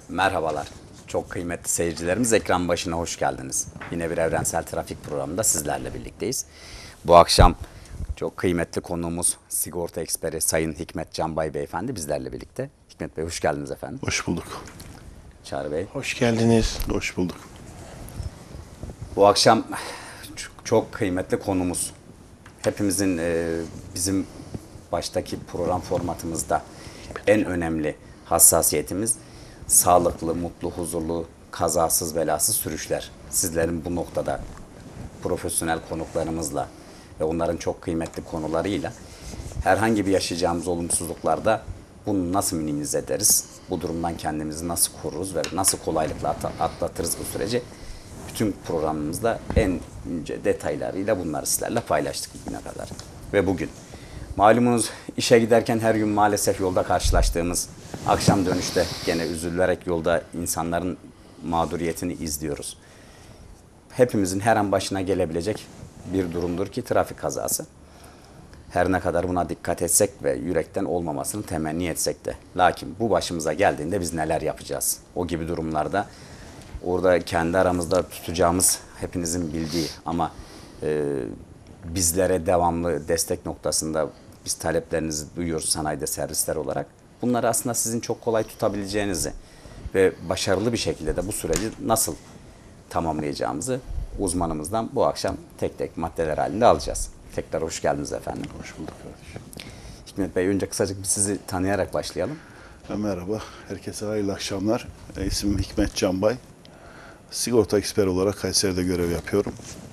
Merhabalar. Çok kıymetli seyircilerimiz, ekran başına hoş geldiniz. Yine bir evrensel trafik programında sizlerle birlikteyiz. Bu akşam çok kıymetli konuğumuz sigorta eksperi Sayın Hikmet Canbay Beyefendi bizlerle birlikte. Hikmet Bey hoş geldiniz efendim. Hoş bulduk. Çağrı Bey. Hoş geldiniz. Hoş bulduk. Bu akşam çok kıymetli konumuz. Hepimizin bizim baştaki program formatımızda en önemli hassasiyetimiz sağlıklı, mutlu, huzurlu, kazasız, belasız sürüşler. Sizlerin bu noktada profesyonel konuklarımızla ve onların çok kıymetli konularıyla herhangi bir yaşayacağımız olumsuzluklarda bunu nasıl minimize ederiz? Bu durumdan kendimizi nasıl koruruz ve nasıl kolaylıkla atlatırız bu süreci? Bütün programımızda en ince detaylarıyla bunları sizlerle paylaştık bugüne kadar. Ve bugün malumunuz işe giderken her gün maalesef yolda karşılaştığımız, akşam dönüşte gene üzülerek yolda insanların mağduriyetini izliyoruz. Hepimizin her an başına gelebilecek bir durumdur ki trafik kazası. Her ne kadar buna dikkat etsek ve yürekten olmamasını temenni etsek de. Lakin bu başımıza geldiğinde biz neler yapacağız? O gibi durumlarda orada kendi aramızda tutacağımız hepinizin bildiği ama bizlere devamlı destek noktasında biz taleplerinizi duyuyoruz sanayide servisler olarak. Bunları aslında sizin çok kolay tutabileceğinizi ve başarılı bir şekilde de bu süreci nasıl tamamlayacağımızı uzmanımızdan bu akşam tek tek maddeler halinde alacağız. Tekrar hoş geldiniz efendim. Hoş bulduk kardeşim. Hikmet Bey, önce kısacık sizi tanıyarak başlayalım. Merhaba. Herkese hayırlı akşamlar. İsmim Hikmet Canbay. Sigorta eksperi olarak Kayseri'de görev yapıyorum.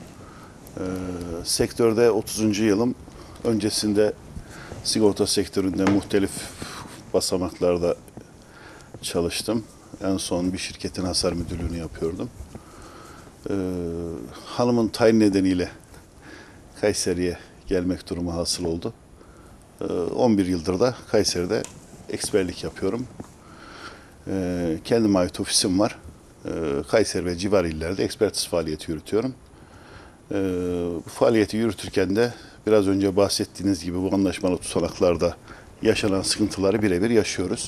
Sektörde 30. yılım. Öncesinde sigorta sektöründe muhtelif basamaklarda çalıştım. En son bir şirketin hasar müdürlüğünü yapıyordum. Hanımın tayin nedeniyle Kayseri'ye gelmek durumu hasıl oldu. 11 yıldır da Kayseri'de eksperlik yapıyorum. Kendime ait ofisim var. Kayseri ve civar illerde ekspertiz faaliyeti yürütüyorum. Bu faaliyeti yürütürken de biraz önce bahsettiğiniz gibi bu anlaşmalı tutanaklarda yaşanan sıkıntıları birebir yaşıyoruz.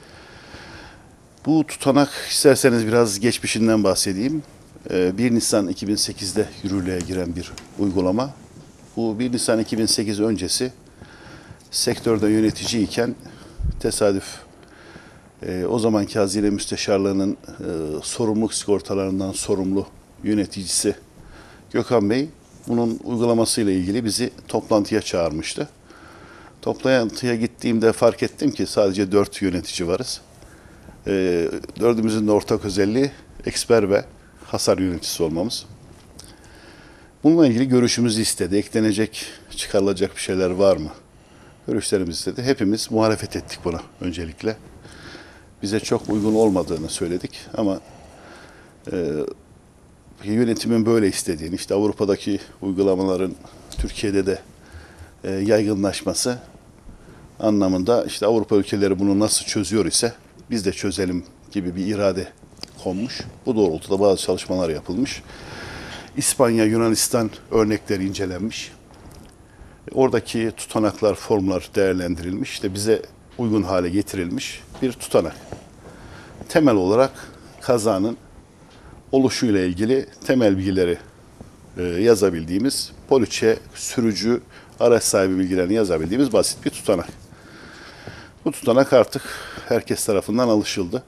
Bu tutanak isterseniz biraz geçmişinden bahsedeyim. 1 Nisan 2008'de yürürlüğe giren bir uygulama. Bu 1 Nisan 2008 öncesi sektörde yöneticiyken tesadüf o zamanki Hazine Müsteşarlığı'nın sorumluluk sigortalarından sorumlu yöneticisi Gökhan Bey bunun uygulamasıyla ilgili bizi toplantıya çağırmıştı. Toplantıya gittiğimde fark ettim ki sadece 4 yönetici varız. Dördümüzün de ortak özelliği eksper ve hasar yöneticisi olmamız. Bununla ilgili görüşümüzü istedi. Eklenecek, çıkarılacak bir şeyler var mı? Görüşlerimizi istedi. Hepimiz muhalefet ettik buna öncelikle. Bize çok uygun olmadığını söyledik ama yönetimin böyle istediğini, işte Avrupa'daki uygulamaların Türkiye'de de yaygınlaşması anlamında işte Avrupa ülkeleri bunu nasıl çözüyor ise biz de çözelim gibi bir irade konmuş. Bu doğrultuda bazı çalışmalar yapılmış. İspanya, Yunanistan örnekleri incelenmiş. Oradaki tutanaklar, formlar değerlendirilmiş. İşte bize uygun hale getirilmiş bir tutanak. Temel olarak kazanın oluşuyla ilgili temel bilgileri yazabildiğimiz, poliçe, sürücü, araç sahibi bilgilerini yazabildiğimiz basit bir tutanak. Bu tutanak artık herkes tarafından alışıldı.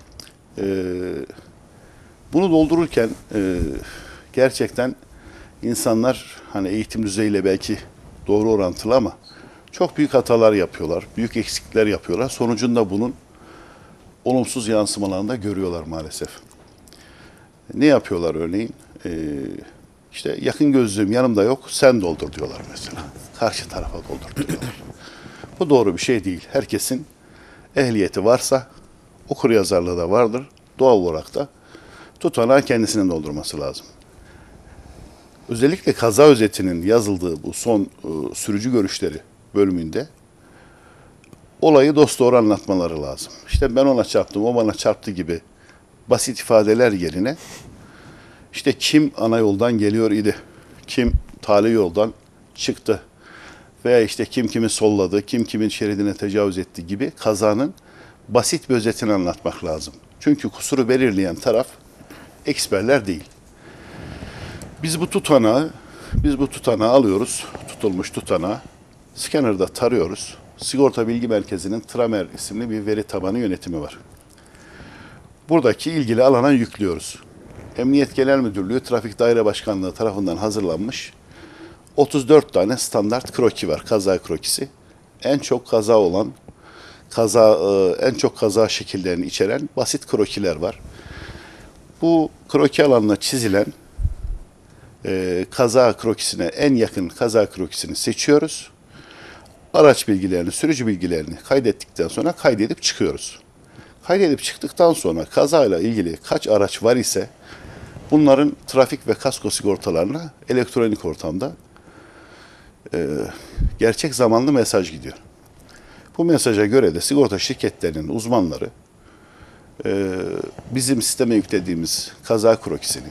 Bunu doldururken gerçekten insanlar hani eğitim düzeyiyle belki doğru orantılı ama çok büyük hatalar yapıyorlar, büyük eksiklikler yapıyorlar. Sonucunda bunun olumsuz yansımalarını da görüyorlar maalesef. Ne yapıyorlar örneğin? İşte yakın gözlüğüm yanımda yok, sen doldur diyorlar mesela. Karşı tarafa doldur diyorlar. Bu doğru bir şey değil. Herkesin ehliyeti varsa, okuryazarlığı da vardır. Doğal olarak da tutanağı kendisinin doldurması lazım. Özellikle kaza özetinin yazıldığı bu son sürücü görüşleri bölümünde olayı dosdoğru anlatmaları lazım. İşte ben ona çarptım, o bana çarptı gibi basit ifadeler yerine işte kim ana yoldan geliyor idi, kim tali yoldan çıktı veya işte kim kimi solladı, kim kimin şeridine tecavüz etti gibi kazanın basit bir özetini anlatmak lazım. Çünkü kusuru belirleyen taraf eksperler değil. Biz bu tutanağı alıyoruz, tutulmuş tutanağı, scanner'da tarıyoruz. Sigorta Bilgi Merkezi'nin Tramer isimli bir veri tabanı yönetimi var. Buradaki ilgili alana yüklüyoruz. Emniyet Genel Müdürlüğü Trafik Daire Başkanlığı tarafından hazırlanmış 34 tane standart kroki var, kaza krokisi. En çok kaza şekillerini içeren basit krokiler var. Bu kroki alanına çizilen kaza krokisine en yakın kaza krokisini seçiyoruz. Araç bilgilerini, sürücü bilgilerini kaydettikten sonra kaydedip çıkıyoruz. Kaydedip çıktıktan sonra kazayla ilgili kaç araç var ise bunların trafik ve kasko sigortalarına elektronik ortamda gerçek zamanlı mesaj gidiyor. Bu mesaja göre de sigorta şirketlerinin uzmanları bizim sisteme yüklediğimiz kaza krokisini,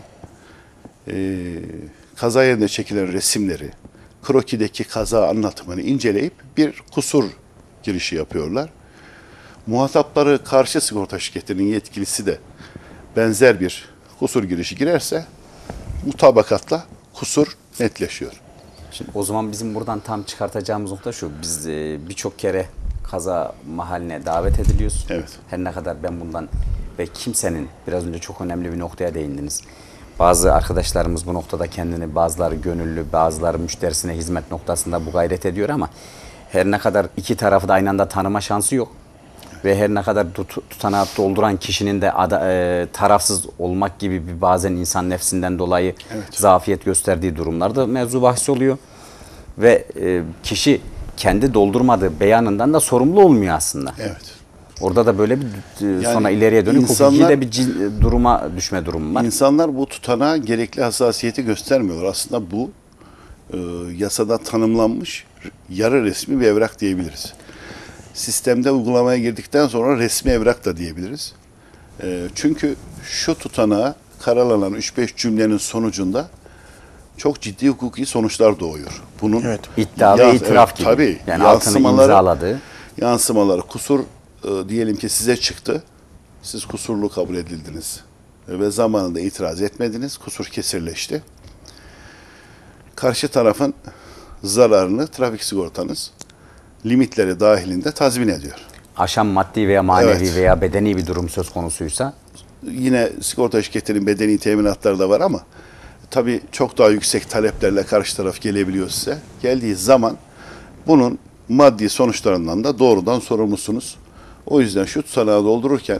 kaza yerinde çekilen resimleri, krokideki kaza anlatımını inceleyip bir kusur girişi yapıyorlar. Muhatapları karşı sigorta şirketinin yetkilisi de benzer bir kusur girişi girerse mutabakatla kusur netleşiyor. Şimdi o zaman bizim buradan tam çıkartacağımız nokta şu. Biz birçok kere kaza mahalline davet ediliyoruz. Evet. Her ne kadar ben bundan ve kimsenin, biraz önce çok önemli bir noktaya değindiniz. Bazı arkadaşlarımız bu noktada kendini, bazıları gönüllü, bazıları müşterisine hizmet noktasında bu gayret ediyor ama her ne kadar iki tarafı da aynı anda tanıma şansı yok. Ve her ne kadar tutanağı dolduran kişinin de tarafsız olmak gibi bir bazen insan nefsinden dolayı zafiyet gösterdiği durumlarda mevzu bahis oluyor. Ve kişi kendi doldurmadığı beyanından da sorumlu olmuyor aslında. Evet. Orada da böyle bir sonra Yani ileriye dönük insanlar, hukuki de bir duruma düşme durumu var. İnsanlar bu tutanağa gerekli hassasiyeti göstermiyorlar. Aslında bu yasada tanımlanmış yarı resmi bir evrak diyebiliriz. Sistemde uygulamaya girdikten sonra resmi evrak da diyebiliriz. Çünkü şu tutanağa karalanan 3-5 cümlenin sonucunda çok ciddi hukuki sonuçlar doğuyor. Bunun iddia ve itiraf gibi. Tabii, yani altını imzaladığı. Yansımaları, kusur diyelim ki size çıktı. Siz kusurlu kabul edildiniz. Ve zamanında itiraz etmediniz. Kusur kesirleşti. Karşı tarafın zararını trafik sigortanız limitleri dahilinde tazmin ediyor. Aşan maddi veya manevi veya bedeni bir durum söz konusuysa? Yine sigorta şirketinin bedeni teminatları da var ama tabii çok daha yüksek taleplerle karşı taraf gelebiliyor size. Geldiği zaman bunun maddi sonuçlarından da doğrudan sorumlusunuz. O yüzden şu tutanağı doldururken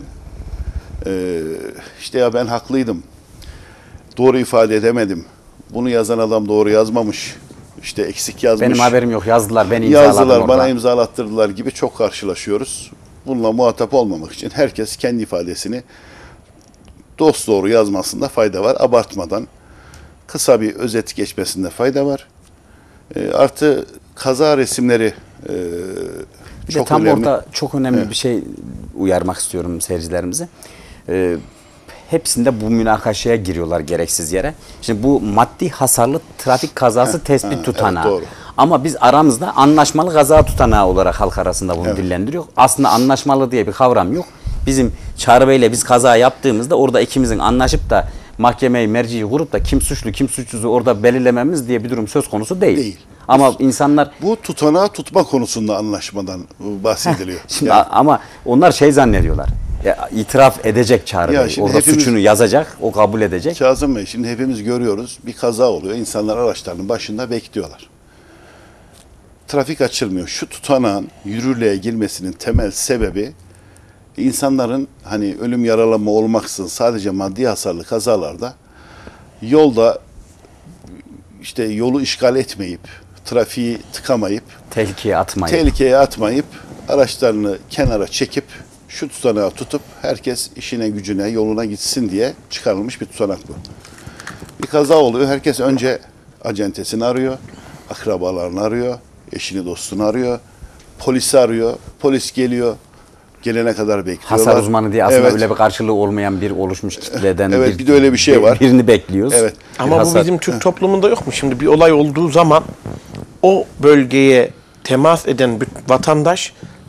işte ya ben haklıydım, doğru ifade edemedim, bunu yazan adam doğru yazmamış, işte eksik yazmış. Benim haberim yok, yazdılar, ben imzaladım yazdılar, orada. bana imzalattırdılar gibi çok karşılaşıyoruz. Bununla muhatap olmamak için herkes kendi ifadesini dosdoğru yazmasında fayda var. Abartmadan kısa bir özet geçmesinde fayda var. Artı kaza resimleri bir çok de tam önemli. orada çok önemli bir şey uyarmak istiyorum seyircilerimize. Hepsinde bu münakaşaya giriyorlar gereksiz yere. Şimdi bu maddi hasarlı trafik kazası tespit tutanağı. Evet, doğru. Ama biz aramızda anlaşmalı kaza tutanağı olarak halk arasında bunu dillendiriyor. Aslında anlaşmalı diye bir kavram yok. Bizim Çağrı Bey'le biz kaza yaptığımızda orada ikimizin anlaşıp da mahkemeyi, merciyi kurup da kim suçlu kim suçsuz orada belirlememiz diye bir durum söz konusu değil. Ama insanlar bu tutanağı tutma konusunda anlaşmadan bahsediliyor. Şimdi ama onlar şey zannediyorlar. Ya, itiraf edecek Çağrı Bey. Orada suçunu yazacak, o kabul edecek. Kazım Bey, şimdi hepimiz görüyoruz. Bir kaza oluyor. İnsanlar araçlarının başında bekliyorlar. Trafik açılmıyor. Şu tutanağın yürürlüğe girmesinin temel sebebi insanların hani ölüm yaralanma olmaksızın sadece maddi hasarlı kazalarda yolda işte yolu işgal etmeyip, trafiği tıkamayıp, tehlikeye atmayıp araçlarını kenara çekip şu tutanağı tutup herkes işine gücüne yoluna gitsin diye çıkarılmış bir tutanak bu. Bir kaza oluyor. Herkes önce acentesini arıyor, akrabalarını arıyor, eşini dostunu arıyor, polisi arıyor, polis geliyor. Gelene kadar bekliyorlar. Hasar uzmanı diye aslında öyle bir karşılığı olmayan bir oluşmuş kitleden bir de öyle bir şey var. Birini bekliyoruz. Evet. Ama bu bizim Türk toplumunda yok mu? Şimdi bir olay olduğu zaman o bölgeye temas eden bir vatandaş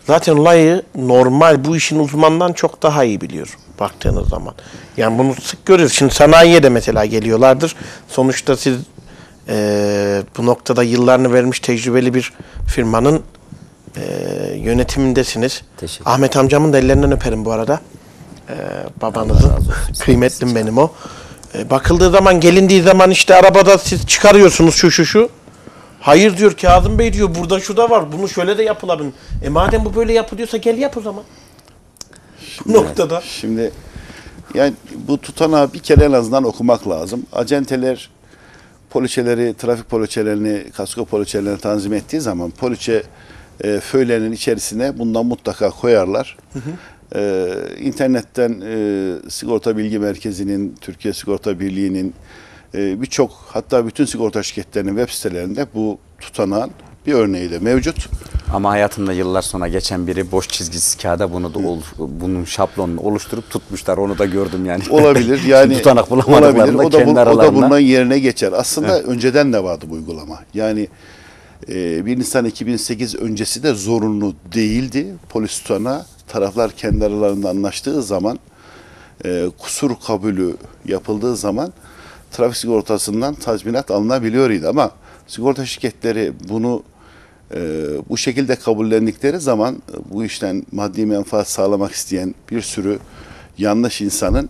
zaten olayı normal bu işin uzmanından çok daha iyi biliyor baktığınız zaman. Yani bunu sık görüyoruz. Şimdi sanayiye de mesela geliyorlardır. Sonuçta siz bu noktada yıllarını vermiş tecrübeli bir firmanın yönetimindesiniz. Ahmet amcamın da ellerinden öperim bu arada. Babanızın. Kıymetlim benim o. Bakıldığı zaman, gelindiği zaman işte arabada siz çıkarıyorsunuz şu. Hayır diyor Kazım Bey diyor, burada şu da var. Bunu şöyle de yapılabilir. Madem bu böyle yapılıyorsa gel yap o zaman. Bu noktada. Şimdi yani bu tutanağı bir kere en azından okumak lazım. Acenteler poliçeleri, trafik poliçelerini, kasko poliçelerini tanzim ettiği zaman poliçe föylerinin içerisine bundan mutlaka koyarlar. İnternetten Sigorta Bilgi Merkezi'nin, Türkiye Sigorta Birliği'nin birçok, hatta bütün sigorta şirketlerinin web sitelerinde bu tutanağın bir örneği de mevcut. Ama hayatımda yıllar sonra geçen biri boş çizgisiz kağıda bunu da bunun şablonunu oluşturup tutmuşlar. Onu da gördüm yani. Olabilir. Yani tutanak bulamadıklarında kendi o da aralarında. bundan yerine geçer. Aslında önceden de vardı bu uygulama. Yani 1 Nisan 2008 öncesi de zorunlu değildi. Polis tutanağı taraflar kendi aralarında anlaştığı zaman, kusur kabulü yapıldığı zaman trafik sigortasından tazminat alınabiliyordu. Ama sigorta şirketleri bunu bu şekilde kabullendikleri zaman bu işten maddi menfaat sağlamak isteyen bir sürü yanlış insanın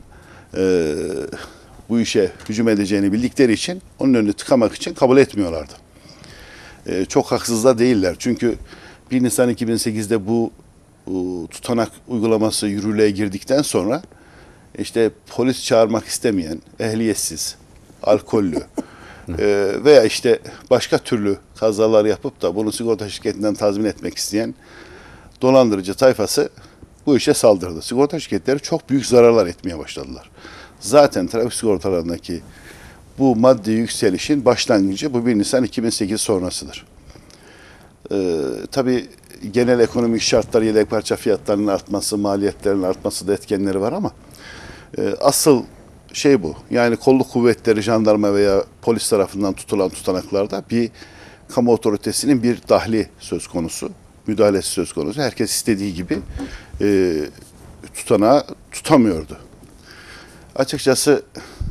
bu işe hücum edeceğini bildikleri için onun önünü tıkamak için kabul etmiyorlardı. Çok haksız da değiller. Çünkü 1 Nisan 2008'de bu tutanak uygulaması yürürlüğe girdikten sonra işte polis çağırmak istemeyen, ehliyetsiz, alkollü veya işte başka türlü kazalar yapıp da bunu sigorta şirketinden tazmin etmek isteyen dolandırıcı tayfası bu işe saldırdı. Sigorta şirketleri çok büyük zararlar etmeye başladılar. Zaten trafik sigortalarındaki bu maddi yükselişin başlangıcı bu 1 Nisan 2008 sonrasıdır. Tabii genel ekonomik şartlar, yedek parça fiyatlarının artması, maliyetlerin artması da etkenleri var ama asıl şey bu. Yani kolluk kuvvetleri, jandarma veya polis tarafından tutulan tutanaklarda bir kamu otoritesinin bir dahli söz konusu, müdahalesi söz konusu. Herkes istediği gibi tutanağı tutamıyordu. Açıkçası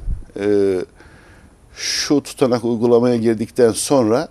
şu tutanak uygulamaya girdikten sonra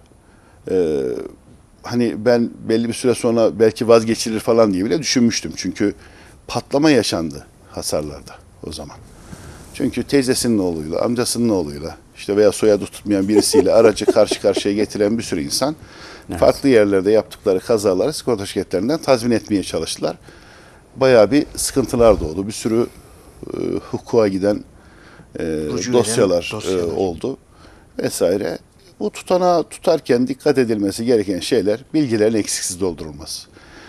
hani ben belli bir süre sonra belki vazgeçilir falan diye bile düşünmüştüm. Çünkü patlama yaşandı hasarlarda o zaman. Çünkü teyzesinin oğluyla, amcasının oğluyla işte veya soyadı tutmayan birisiyle aracı karşı karşıya getiren bir sürü insan farklı yerlerde yaptıkları kazaları sigorta şirketlerinden tazmin etmeye çalıştılar. Bayağı bir sıkıntılar doğdu. Bir sürü hukuka giden dosyalar oldu vesaire. Bu tutanağı tutarken dikkat edilmesi gereken şeyler, bilgilerin eksiksiz doldurulması.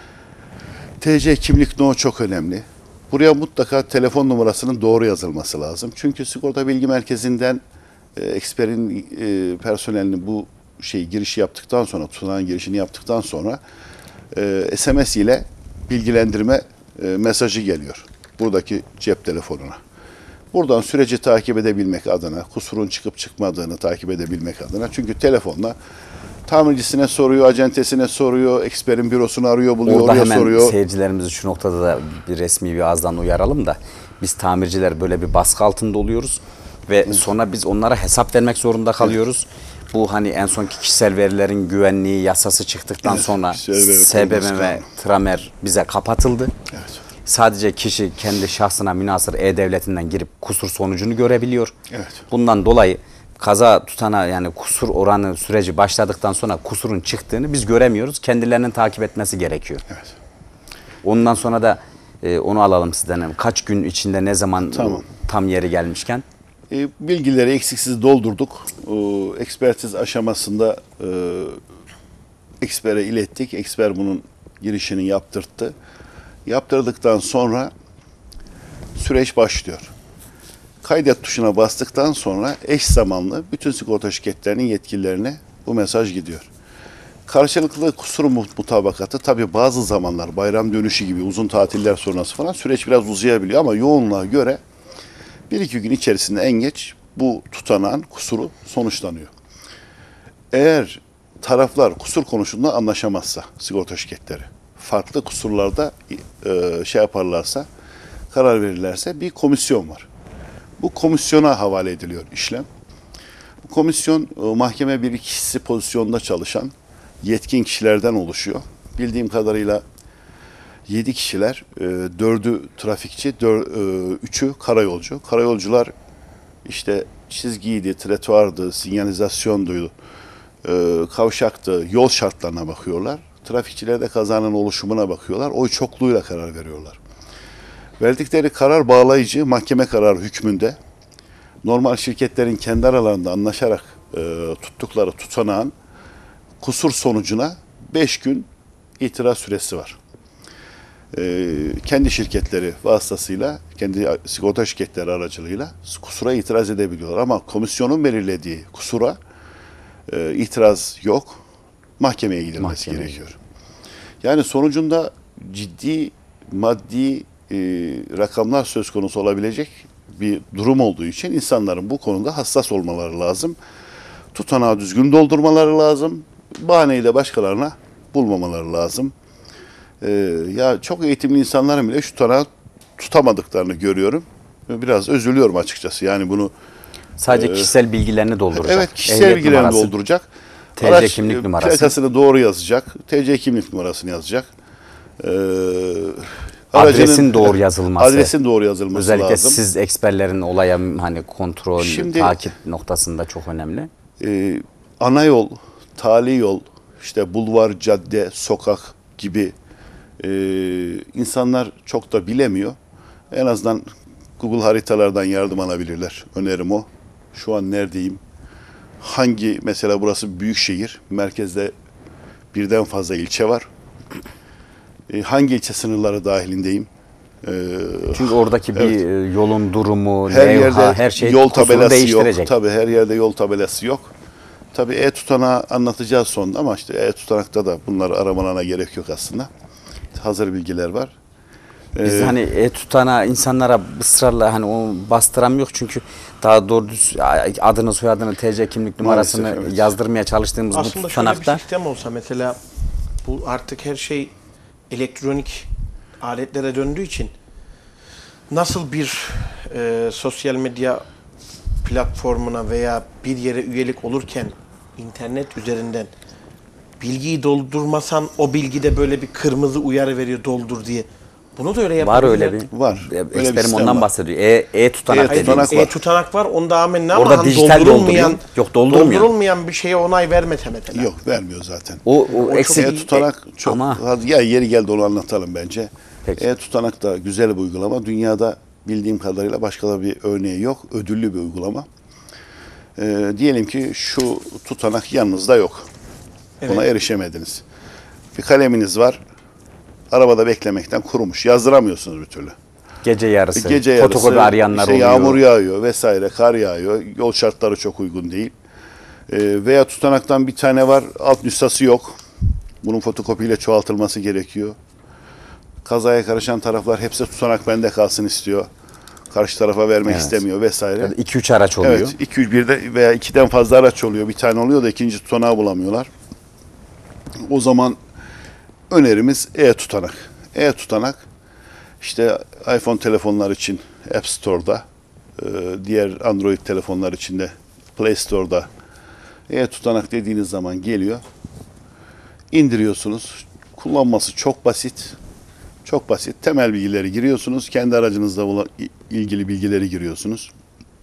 TC kimlik no çok önemli. Buraya mutlaka telefon numarasının doğru yazılması lazım. Çünkü sigorta bilgi merkezinden eksperin personelini bu girişi yaptıktan sonra, tutanağın girişini yaptıktan sonra SMS ile bilgilendirme mesajı geliyor buradaki cep telefonuna. Buradan süreci takip edebilmek adına, kusurun çıkıp çıkmadığını takip edebilmek adına. Çünkü telefonla tamircisine soruyor, acentesine soruyor, eksperin bürosunu arıyor, buluyor, orada oraya hemen soruyor. Seyircilerimizi şu noktada da bir resmi bir ağızdan uyaralım da biz tamirciler böyle bir baskı altında oluyoruz ve sonra biz onlara hesap vermek zorunda kalıyoruz. Bu hani en sonki kişisel verilerin güvenliği yasası çıktıktan sonra SBM ve Tramer bize kapatıldı. Evet. Sadece kişi kendi şahsına münhasır E-Devleti'nden girip kusur sonucunu görebiliyor. Evet. Bundan dolayı kaza tutana yani kusur oranı süreci başladıktan sonra kusurun çıktığını biz göremiyoruz. Kendilerinin takip etmesi gerekiyor. Evet. Ondan sonra da onu alalım sizden. Kaç gün içinde ne zaman tam yeri gelmişken? Bilgileri eksiksiz doldurduk. Ekspertiz aşamasında ekspere ilettik. Eksper bunun girişini yaptırttı. Yaptırdıktan sonra süreç başlıyor. Kaydet tuşuna bastıktan sonra eş zamanlı bütün sigorta şirketlerinin yetkililerine bu mesaj gidiyor. Karşılıklı kusur mutabakatı tabii bazı zamanlar bayram dönüşü gibi uzun tatiller sonrası falan süreç biraz uzayabiliyor ama yoğunluğa göre 1-2 gün içerisinde en geç bu tutanağın kusuru sonuçlanıyor. Eğer taraflar kusur konusunda anlaşamazsa sigorta şirketleri farklı kusurlarda şey yaparlarsa, karar verirlerse bir komisyon var. Bu komisyona havale ediliyor işlem. Bu komisyon mahkeme bilirkişisi pozisyonunda çalışan yetkin kişilerden oluşuyor. Bildiğim kadarıyla 7 kişiler, 4'ü trafikçi, 3'ü karayolcu. Karayolcular işte çizgiydi, trotuardı, sinyalizasyondu, kavşaktı, yol şartlarına bakıyorlar. Trafikçiler de kazanın oluşumuna bakıyorlar. Oy çokluğuyla karar veriyorlar. Verdikleri karar bağlayıcı, mahkeme kararı hükmünde. Normal şirketlerin kendi aralarında anlaşarak tuttukları tutanağın kusur sonucuna 5 gün itiraz süresi var. Kendi şirketleri vasıtasıyla, kendi sigorta şirketleri aracılığıyla kusura itiraz edebiliyorlar. Ama komisyonun belirlediği kusura itiraz yok, mahkemeye gidilmesi gerekiyor. Yani sonucunda ciddi maddi rakamlar söz konusu olabilecek bir durum olduğu için insanların bu konuda hassas olmaları lazım. Tutanağı düzgün doldurmaları lazım. Bahaneyi de başkalarına bulmamaları lazım. Ya çok eğitimli insanların bile şu tutanağı tutamadıklarını görüyorum. Biraz üzülüyorum açıkçası. Yani bunu Sadece kişisel bilgilerini dolduracak. evet, kişisel bilgilerini dolduracak. TC kimlik numarası. Plakasını doğru yazacak. TC kimlik numarasını yazacak. Adresin doğru yazılması. Adresin doğru yazılması Özellikle lazım. siz eksperlerin olaya hani kontrol, Şimdi, takip noktasında çok önemli. Ana yol, tali yol, işte bulvar, cadde, sokak gibi insanlar çok da bilemiyor. En azından Google haritalardan yardım alabilirler. Önerim o. Şu an neredeyim? Hangi, mesela burası büyük şehir, merkezde birden fazla ilçe var. Hangi ilçe sınırları dahilindeyim? Çünkü oradaki bir yolun durumu, Her levha, yerde her şey yol kusuru tabelası değiştirecek. yok. Tabii her yerde yol tabelası yok. Tabii e-tutanağı anlatacağız sonunda ama işte e-tutanakta da bunları aramalarına gerek yok aslında. Hazır bilgiler var. Biz hani tutana insanlara ısrarla hani onu bastıramıyor çünkü daha doğru düz adını, soyadını, TC kimlik numarasını Maalesef, evet. yazdırmaya çalıştığımız bu Aslında şöyle bir tutanakta sistem olsa mesela, bu artık her şey elektronik aletlere döndüğü için nasıl bir sosyal medya platformuna veya bir yere üyelik olurken internet üzerinden bilgiyi doldurmasan o bilgide böyle bir kırmızı uyarı veriyor doldur diye. Bunu da öyle var yapabilirler. öyle bir. Var. Öyle bir Eksperim sistem ondan var. bahsediyor. E-tutanak E-tutanak dediğimiz. var. E-tutanak var. Onda amenna ama Orada hani dijital doldurulmayan, dolduruyor. Yok, doldurulmuyor. doldurulmayan bir şeye onay vermese mesela. Yok, vermiyor zaten. O çok eksik. E-tutanak çok, Ama hadi ya yeri geldi onu anlatalım bence. Peki. E-tutanak da güzel bir uygulama. Dünyada bildiğim kadarıyla başka da bir örneği yok. Ödüllü bir uygulama. Diyelim ki şu tutanak yanınızda yok. Buna erişemediniz. Bir kaleminiz var. Arabada beklemekten kurumuş. Yazdıramıyorsunuz bir türlü. gece yarısı, Gece yarısı, fotokopi arayanlar işte oluyor. yağmur yağıyor vesaire, kar yağıyor. Yol şartları çok uygun değil. Veya tutanaktan bir tane var, alt nüshası yok. Bunun fotokopiyle çoğaltılması gerekiyor. Kazaya karışan taraflar hepsi tutanak bende kalsın istiyor. Karşı tarafa vermek istemiyor vesaire. 2-3 araç oluyor. Evet, 2-1'de veya 2'den fazla araç oluyor. Bir tane oluyor da ikinci tutanağı bulamıyorlar. O zaman önerimiz e-tutanak. E-tutanak işte iPhone telefonlar için App Store'da, diğer Android telefonlar için de Play Store'da e-tutanak dediğiniz zaman geliyor. İndiriyorsunuz. Kullanması çok basit. Çok basit. Temel bilgileri giriyorsunuz. Kendi aracınızla ilgili bilgileri giriyorsunuz.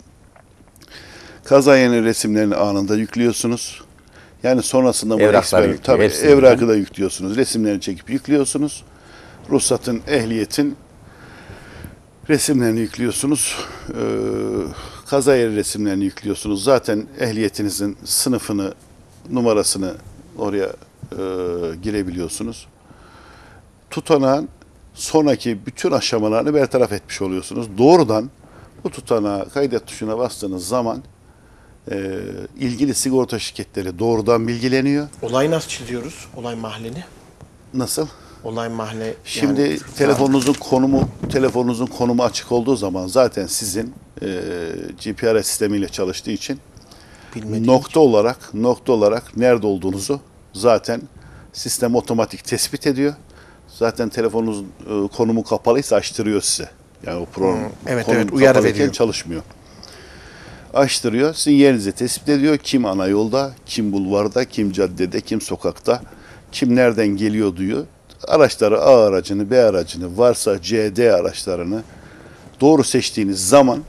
Kaza yeri resimlerini anında yüklüyorsunuz. Yani sonrasında bu evrakı da yüklüyorsunuz. Resimlerini çekip yüklüyorsunuz. Ruhsatın, ehliyetin resimlerini yüklüyorsunuz. Kaza yeri resimlerini yüklüyorsunuz. Zaten ehliyetinizin sınıfını, numarasını oraya girebiliyorsunuz. Tutanağın sonraki bütün aşamalarını bertaraf etmiş oluyorsunuz. Doğrudan bu tutanağı kaydet tuşuna bastığınız zaman ilgili sigorta şirketleri doğrudan bilgileniyor. Olay nasıl çiziyoruz? Olay mahallini. Nasıl? Olay mahalle. Şimdi yani, telefonunuzun konumu açık olduğu zaman zaten sizin GPRS sistemiyle çalıştığı için nokta olarak nerede olduğunuzu zaten sistem otomatik tespit ediyor. zaten telefonunuz konumu kapalıysa açtırıyor size. Yani o program Evet, konum evet, uyarı kapalıyken veriyor. çalışmıyor. Açtırıyor. Sizin yerinizi tespit ediyor. Kim ana yolda, kim bulvarda, kim caddede, kim sokakta, kim nereden geliyor diyor. Araçları A aracını, B aracını, varsa C, D araçlarını doğru seçtiğiniz zaman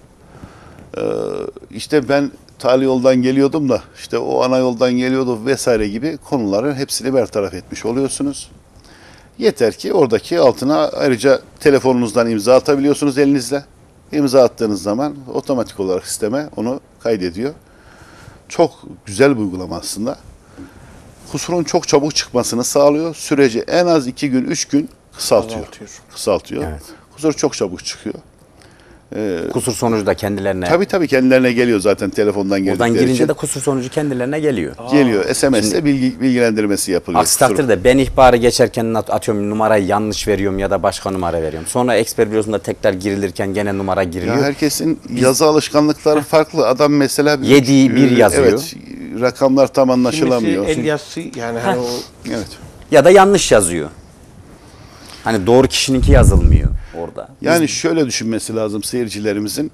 işte ben tali yoldan geliyordum da işte o ana yoldan geliyordu vesaire gibi konuların hepsini bertaraf etmiş oluyorsunuz. Yeter ki oradaki altına ayrıca telefonunuzdan imza atabiliyorsunuz elinizle. İmza attığınız zaman otomatik olarak sisteme onu kaydediyor. Çok güzel bir uygulama aslında. Kusurun çok çabuk çıkmasını sağlıyor. Süreci en az 2 gün, 3 gün kısaltıyor. Evet. Kusur çok çabuk çıkıyor. Kusur sonucu da kendilerine. Tabii kendilerine geliyor zaten telefondan Buradan girdikleri girince için. de kusur sonucu kendilerine geliyor. Geliyor. SMS'te bilgilendirmesi yapılıyor. Aksi takdirde ben ihbarı geçerken atıyorum numarayı yanlış veriyorum ya da başka numara veriyorum. Sonra Expert Bürosu'nda tekrar girilirken gene numara giriliyor. Ya herkesin yazı alışkanlıkları farklı. Adam mesela Yediği bir yazıyor. Evet, rakamlar tam anlaşılamıyor. Kimisi el yazısı yani hani o Evet. Ya da yanlış yazıyor. Hani doğru kişininki yazılmıyor orada. Yani şöyle düşünmesi lazım seyircilerimizin.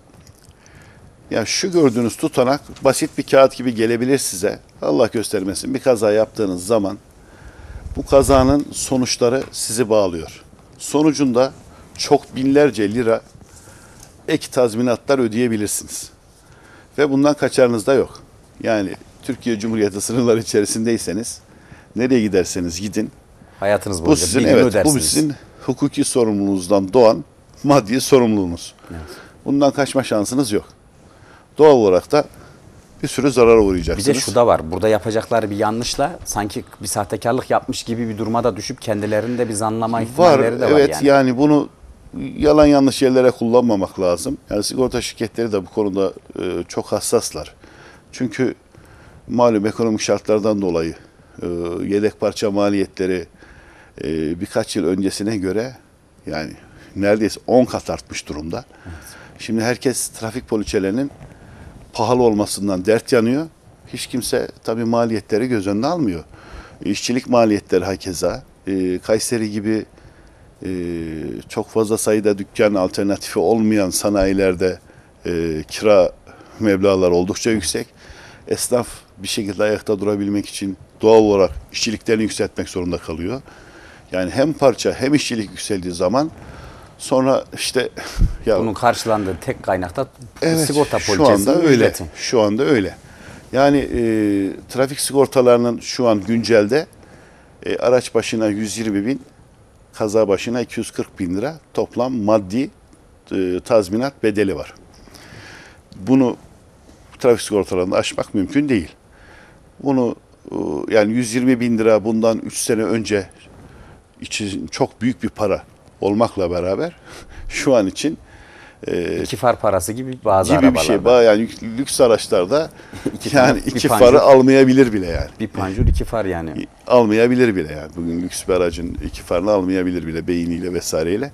Ya şu gördüğünüz tutanak basit bir kağıt gibi gelebilir size. Allah göstermesin bir kaza yaptığınız zaman bu kazanın sonuçları sizi bağlıyor. Sonucunda çok binlerce lira ek tazminatlar ödeyebilirsiniz. Ve bundan kaçarınız da yok. Yani Türkiye Cumhuriyeti sınırları içerisindeyseniz nereye giderseniz gidin. Hayatınız Bu boyunca sizin bir gün evet ödersiniz. bu sizin hukuki sorumluluğunuzdan doğan maddi sorumluluğunuz. Evet. Bundan kaçma şansınız yok. Doğal olarak da bir sürü zarara Bir uğrayacaksınız. de şu da var. Burada yapacakları bir yanlışla sanki bir sahtekarlık yapmış gibi bir duruma da düşüp kendilerinde bir zanlama var. ihtimalleri de var Evet yani. yani bunu yalan yanlış yerlere kullanmamak lazım. Yani sigorta şirketleri de bu konuda çok hassaslar. Çünkü malum ekonomik şartlardan dolayı yedek parça maliyetleri birkaç yıl öncesine göre yani neredeyse 10 kat artmış durumda. Evet. Şimdi herkes trafik poliçelerinin pahalı olmasından dert yanıyor. Hiç kimse tabii maliyetleri göz önüne almıyor. İşçilik maliyetleri hakeza. Kayseri gibi çok fazla sayıda dükkan alternatifi olmayan sanayilerde kira meblağları oldukça yüksek. Esnaf bir şekilde ayakta durabilmek için doğal olarak işçiliklerini yükseltmek zorunda kalıyor. Yani hem parça hem işçilik yükseldiği zaman sonra işte ya Bunun karşılandığı tek kaynak da evet, sigorta şu poliçesinin anda öyle. ücreti. Şu anda öyle. Yani trafik sigortalarının şu an güncelde araç başına 120 bin, kaza başına 240 bin lira toplam maddi tazminat bedeli var. Bunu trafik sigortalarında aşmak mümkün değil. Bunu yani 120 bin lira bundan 3 sene önce için çok büyük bir para olmakla beraber şu an için İki far parası gibi bazı gibi bir arabalarda. şey. Yani lüks araçlarda yani bir iki panjur. farı almayabilir bile yani. Bir panjur iki far yani. Almayabilir bile yani. Bugün lüks bir aracın iki farını almayabilir bile beyniyle vesaireyle.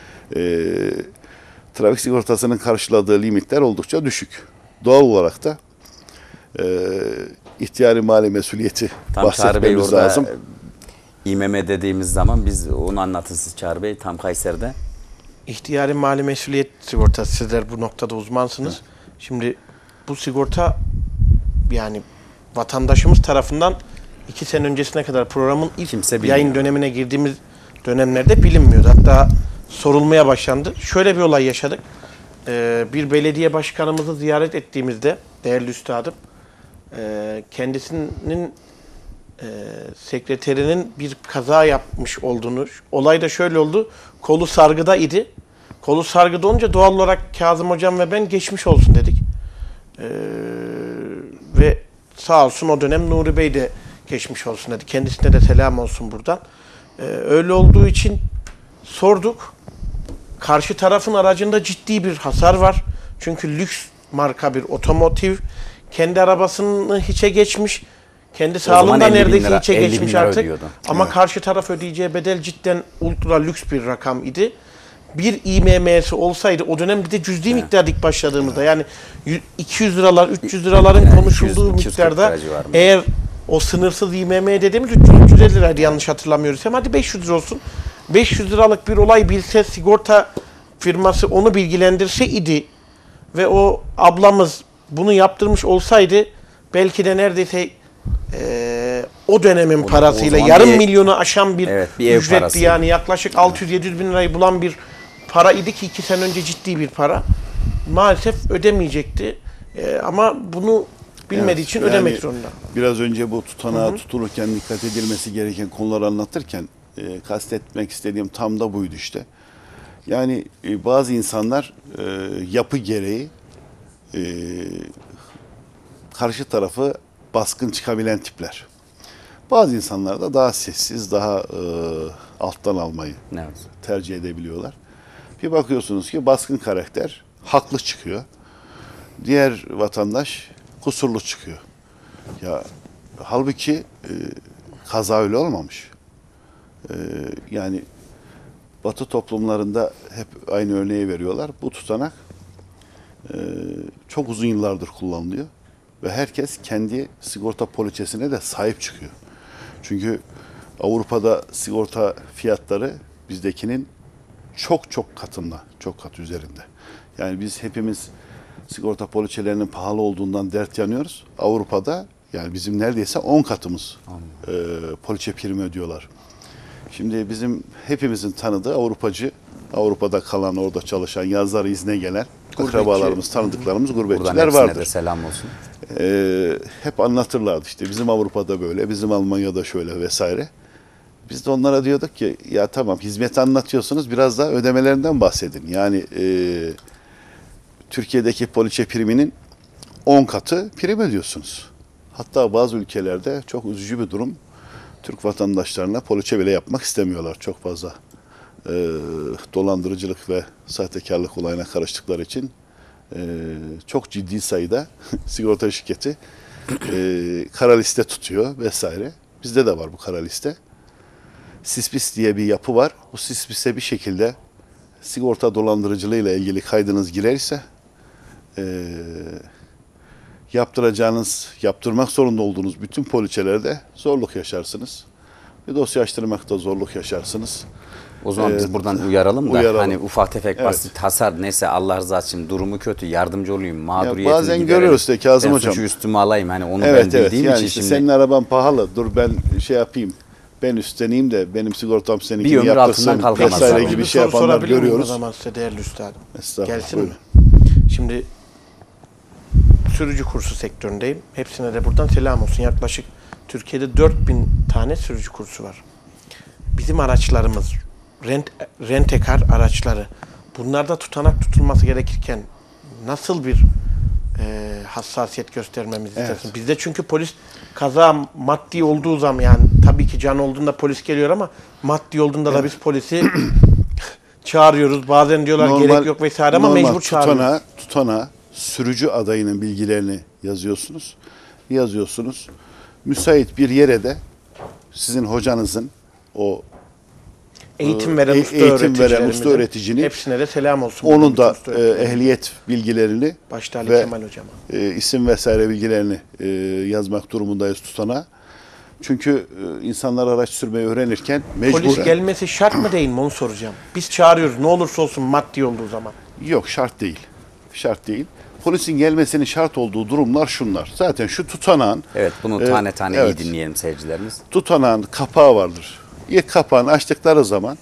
Trafik sigortasının karşıladığı limitler oldukça düşük. Doğal olarak da ihtiyari mali mesuliyeti Tam Çağrı Bey bahsetmemiz orada lazım. İMM dediğimiz zaman biz onu anlatın siz Çağrı Bey tam Kayseri'de. İhtiyari mali mesuliyet sigortası, sizler bu noktada uzmansınız. Şimdi bu sigorta yani vatandaşımız tarafından 2 sene öncesine kadar programın ilk Kimse bilmiyor. yayın dönemine girdiğimiz dönemlerde bilinmiyordu. Hatta sorulmaya başlandı. Şöyle bir olay yaşadık. Bir belediye başkanımızı ziyaret ettiğimizde değerli üstadım kendisinin sekreterinin bir kaza yapmış olduğunu, olay da şöyle oldu, kolu sargıda idi. Kolu sargıda olunca doğal olarak Kazım Hocam ve ben geçmiş olsun dedik. Ve sağ olsun o dönem Nuri Bey de geçmiş olsun dedi. Kendisine de selam olsun buradan. Öyle olduğu için sorduk. Karşı tarafın aracında ciddi bir hasar var. Çünkü lüks marka bir otomotiv. Kendi arabasını hiçe geçmiş. Kendi sağlığında 50 bin neredeyse lira, hiçe 50 bin geçmiş lira artık. ödüyordu. Ama karşı taraf ödeyeceği bedel cidden ultra lüks bir rakam idi. Bir İMM'si olsaydı o dönem bir de cüzdi miktar ilk başladığımızda yani 200 liralar 300 liraların Yani konuşulduğu 200, miktarda 240 lira civarında. eğer o sınırsız İMM dediğimiz 300-350 liraydı yanlış hatırlamıyorsam hadi 500 lira olsun. 500 liralık bir olay bilse sigorta firması onu bilgilendirse idi ve o ablamız bunu yaptırmış olsaydı belki de neredeyse o dönemin parasıyla zaman yarım bir- milyonu aşan bir, Evet, bir ev ücretti parası. yani yaklaşık 600-700 bin lirayı bulan bir para idi ki 2 sene önce ciddi bir para. Maalesef ödemeyecekti. Ama bunu bilmediği Evet, için yani ödemek zorunda. Biraz önce bu tutanağa tutulurken dikkat edilmesi gereken konuları anlatırken kastetmek istediğim tam da buydu işte. Yani bazı insanlar yapı gereği karşı tarafı baskın çıkabilen tipler. Bazı insanlar da daha sessiz, daha alttan almayı Evet. tercih edebiliyorlar. Bir bakıyorsunuz ki baskın karakter haklı çıkıyor. Diğer vatandaş kusurlu çıkıyor. Ya halbuki kaza öyle olmamış. Yani Batı toplumlarında hep aynı örneği veriyorlar. Bu tutanak çok uzun yıllardır kullanılıyor ve herkes kendi sigorta poliçesine de sahip çıkıyor. Çünkü Avrupa'da sigorta fiyatları bizdekinin çok katında, çok kat üzerinde. Yani biz hepimiz sigorta poliçelerinin pahalı olduğundan dert yanıyoruz. Avrupa'da yani bizim neredeyse 10 katımız poliçe primi ödüyorlar. Şimdi bizim hepimizin tanıdığı Avrupacı, Avrupa'da kalan, orada çalışan, yazları izne gelen akrabalarımız, tanıdıklarımız, Buradan gurbetçiler hepsine vardır. de selam olsun. Hep anlatırlardı işte bizim Avrupa'da böyle, bizim Almanya'da şöyle vesaire. Biz de onlara diyorduk ki ya tamam hizmeti anlatıyorsunuz biraz daha ödemelerinden bahsedin. Yani Türkiye'deki poliçe priminin 10 katı prim ödüyorsunuz. Hatta bazı ülkelerde çok üzücü bir durum. Türk vatandaşlarına poliçe bile yapmak istemiyorlar. Çok fazla dolandırıcılık ve sahtekarlık olayına karıştıkları için çok ciddi sayıda sigorta şirketi kara liste tutuyor vesaire. Bizde de var bu kara liste. SİSPİS diye bir yapı var. Bu SİSPİS'e bir şekilde sigorta dolandırıcılığıyla ilgili kaydınız girerse yaptırmak zorunda olduğunuz bütün poliçelerde zorluk yaşarsınız. Bir dosya açtırmakta zorluk yaşarsınız. O zaman biz buradan uyaralım da uyaralım. hani ufak tefek Evet. basit hasar neyse Allah rızası için durumu kötü yardımcı olayım mağduriyetini bazen giderelim. görüyoruz de Kazım ben hocam. suçu üstüme alayım hani onu ben Evet bildiğim yani için işte şimdi senin araban pahalı dur ben şey yapayım ben üstleneyim de benim sigortam Bir seninkini ömür yaptırsın altından kalkamaz vesaire ama. gibi Bir şey soru yapanlar sorabilir miyim o görüyoruz. zaman size değerli üstadım? Estağfurullah, Gelsin mi? buyurun. Şimdi sürücü kursu sektöründeyim. Hepsine de buradan selam olsun. Yaklaşık Türkiye'de 4000 tane sürücü kursu var. Bizim araçlarımız, rentekar araçları, bunlarda tutanak tutulması gerekirken nasıl bir hassasiyet göstermemizi istersin? Bizde çünkü polis kaza maddi olduğu zaman yani tabii ki can olduğunda polis geliyor ama maddi olduğunda da biz polisi çağırıyoruz. Bazen diyorlar gerek yok vesaire ama mecbur çağırıyoruz. Tutanağa sürücü adayının bilgilerini yazıyorsunuz. Müsait bir yere de sizin hocanızın o Eğitim veren usta eğitim veren öğreticilerimizin usta öğreticinin hepsine de selam olsun. onun da Usta öğreticilerimize. ehliyet bilgilerini Başta Ali ve Kemal hocama. isim vesaire bilgilerini yazmak durumundayız tutanağa. Çünkü insanlar araç sürmeyi öğrenirken Polis mecburen gelmesi şart mı değil mi onu soracağım. Biz çağırıyoruz ne olursa olsun maddi olduğu zaman. yok şart değil. Şart değil. Polisin gelmesinin şart olduğu durumlar şunlar. Zaten şu tutanağın evet bunu tane tane evet. iyi dinleyelim seyircilerimiz. Tutanağın kapağı vardır. İlk kapağını açtıkları zaman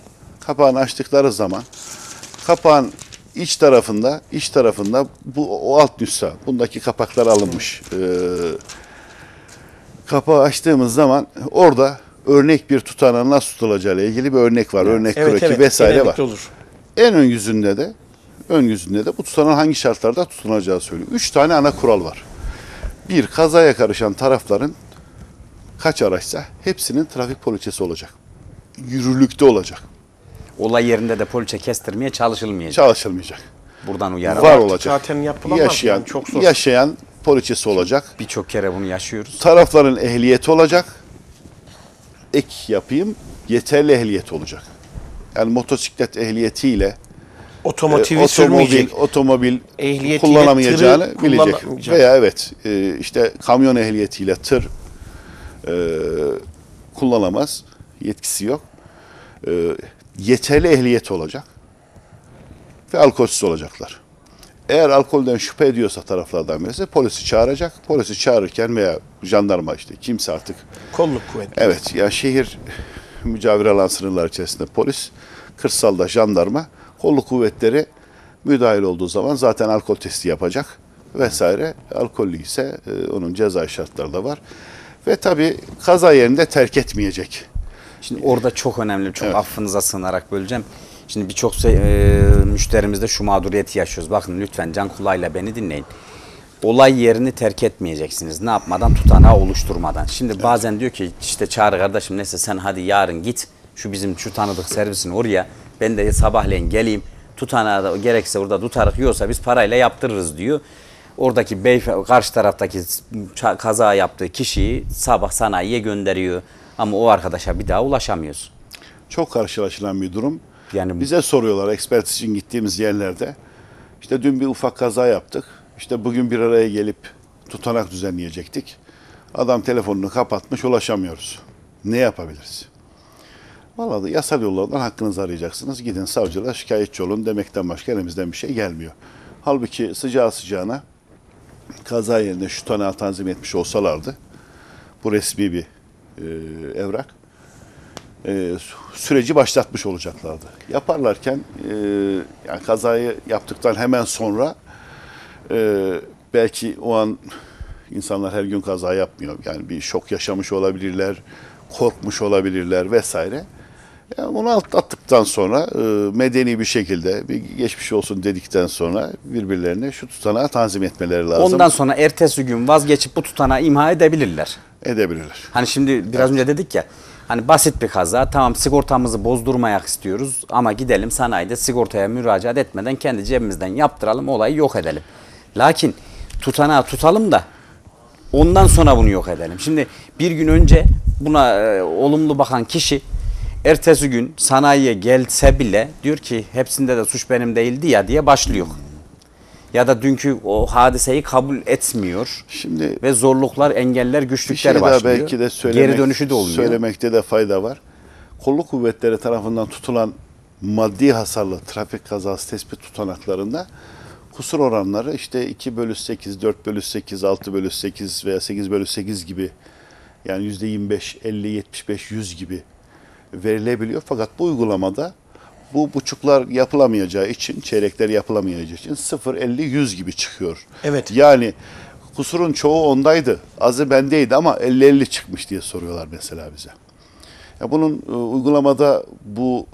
kapağın iç tarafında bu o alt nüsha bundaki kapaklar alınmış. Kapağı açtığımız zaman orada örnek bir tutanağın nasıl tutulacağı ile ilgili bir örnek var. Örnek kroki vesaire var. genellikle olur. En ön yüzünde de bu tutanağın hangi şartlarda tutunacağı söylüyor. 3 tane ana kural var. Bir, kazaya karışan tarafların kaç araçsa hepsinin trafik poliçesi olacak. Yürürlükte olacak. Olay yerinde de poliçe kestirmeye çalışılmayacak. Çalışılmayacak. Buradan uyaralım. Var olacak. Zaten yapılamaz yani, çok zor. Yaşayan poliçesi olacak. Birçok kere bunu yaşıyoruz. Tarafların ehliyeti olacak. Ek yapayım, yeterli ehliyet olacak. Yani motosiklet ehliyetiyle Otomotivi sürmeyecek. otomobil Ehliyetiyle kullanamayacağını tırı bilecek. kullanamayacak. Veya işte kamyon ehliyetiyle tır kullanamaz. Yetkisi yok. yeterli ehliyeti olacak ve alkolsüz olacaklar. Eğer alkolden şüphe ediyorsa taraflardan birisi polisi çağıracak. Polisi çağırırken veya jandarma işte kimse artık. Kolluk kuvveti. Evet ya şehir mücavir alan sınırlar içerisinde polis, kırsalda jandarma, kolluk kuvvetleri müdahil olduğu zaman zaten alkol testi yapacak vesaire. Alkollü ise onun ceza şartları da var. Ve tabii kaza yerinde terk etmeyecek. Şimdi orada çok önemli, çok affınıza sığınarak böleceğim. Şimdi birçok müşterimizde şu mağduriyeti yaşıyoruz. Bakın lütfen can kulağıyla beni dinleyin. Olay yerini terk etmeyeceksiniz. Ne yapmadan? Tutanağı oluşturmadan. Şimdi bazen diyor ki işte Çağrı kardeşim neyse sen hadi yarın git. Şu tanıdık servisin oraya. Ben de sabahleyin geleyim. Tutanağı da gerekse orada tutarık yiyorsa biz parayla yaptırırız diyor. Oradaki karşı taraftaki kaza yaptığı kişiyi sabah sanayiye gönderiyor. Ama o arkadaşa bir daha ulaşamıyoruz. Çok karşılaşılan bir durum. Yani bize soruyorlar ekspertiz için gittiğimiz yerlerde. İşte dün bir ufak kaza yaptık. İşte bugün bir araya gelip tutanak düzenleyecektik. Adam telefonunu kapatmış, ulaşamıyoruz. Ne yapabiliriz? Vallahi yasal yollardan hakkınızı arayacaksınız. Gidin savcılığa şikayetçi olun demekten başka elimizden bir şey gelmiyor. Halbuki sıcağı sıcağına kaza yerine şu tutanağı tanzim etmiş olsalardı, bu resmi bir evrak, süreci başlatmış olacaklardı. Yaparlarken yani kazayı yaptıktan hemen sonra belki o an insanlar her gün kaza yapmıyor. Yani bir şok yaşamış olabilirler, korkmuş olabilirler vesaire. Yani onu atlattıktan sonra medeni bir şekilde bir geçmiş olsun dedikten sonra birbirlerine şu tutanağı tanzim etmeleri lazım. ondan sonra ertesi gün vazgeçip bu tutanağı imha edebilirler. Edebilirler. Hani şimdi biraz önce dedik ya, hani basit bir kaza, tamam sigortamızı bozdurmayak istiyoruz ama gidelim sanayide sigortaya müracaat etmeden kendi cebimizden yaptıralım, olayı yok edelim. Lakin tutanağı tutalım da ondan sonra bunu yok edelim. Şimdi bir gün önce buna olumlu bakan kişi ertesi gün sanayiye gelse bile diyor ki hepsinde de suç benim değildi ya diye başlıyor. Ya da dünkü o hadiseyi kabul etmiyor. Şimdi ve zorluklar, engeller, bir güçlükler şey daha başlıyor. belki de Geri dönüşü de olmuyor. söylemekte de fayda var. Kolluk kuvvetleri tarafından tutulan maddi hasarlı trafik kazası tespit tutanaklarında kusur oranları işte 2/8, 4/8, 6/8 veya 8/8 gibi, yani %25, 50, 75, 100 gibi verilebiliyor. Fakat bu uygulamada bu buçuklar yapılamayacağı için, çeyrekler yapılamayacağı için 0, 50, 100 gibi çıkıyor. Evet. Yani kusurun çoğu ondaydı, azı bendeydi ama 50-50 çıkmış diye soruyorlar mesela bize. Ya bunun uygulamada bu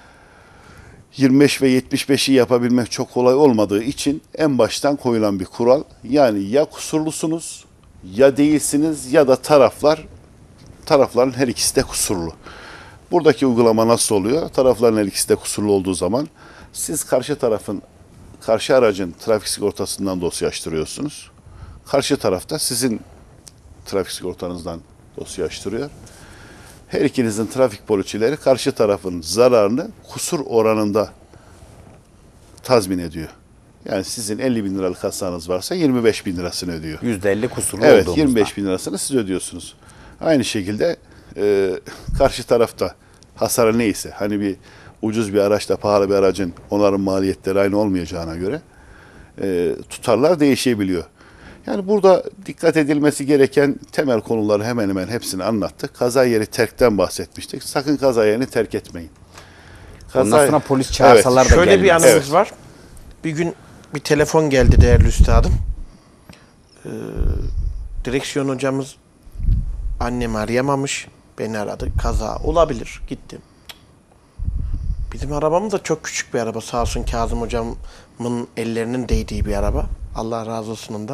25 ve 75'i yapabilmek çok kolay olmadığı için en baştan koyulan bir kural. Yani ya kusurlusunuz, ya değilsiniz, ya da tarafların her ikisi de kusurlu. Buradaki uygulama nasıl oluyor? Tarafların her ikisi de kusurlu olduğu zaman siz karşı aracın trafik sigortasından dosya açtırıyorsunuz. Karşı tarafta sizin trafik sigortanızdan dosya açtırıyor. Her ikinizin trafik poliçeleri karşı tarafın zararını kusur oranında tazmin ediyor. Yani sizin 50 bin liralık hasanız varsa 25 bin lirasını ödüyor. %50 kusurlu Evet, olduğumuzda. 25 bin lirasını siz ödüyorsunuz. Aynı şekilde karşı tarafta hasarı neyse, hani bir ucuz bir araçla pahalı bir aracın onarım maliyetleri aynı olmayacağına göre tutarlar değişebiliyor. Yani burada dikkat edilmesi gereken temel konuları hemen hemen hepsini anlattık. Kaza yeri terkten bahsetmiştik. Sakın kaza yerini terk etmeyin. Ondan sonra polis çağırsalar da Şöyle bir gelmez. anımız var. Bir gün bir telefon geldi değerli üstadım. Direksiyon hocamız annemi arayamamış. Beni aradı. Kaza olabilir. Gittim. Bizim arabamız da çok küçük bir araba. Sağ olsun Kazım hocamın ellerinin değdiği bir araba. Allah razı olsun ondan.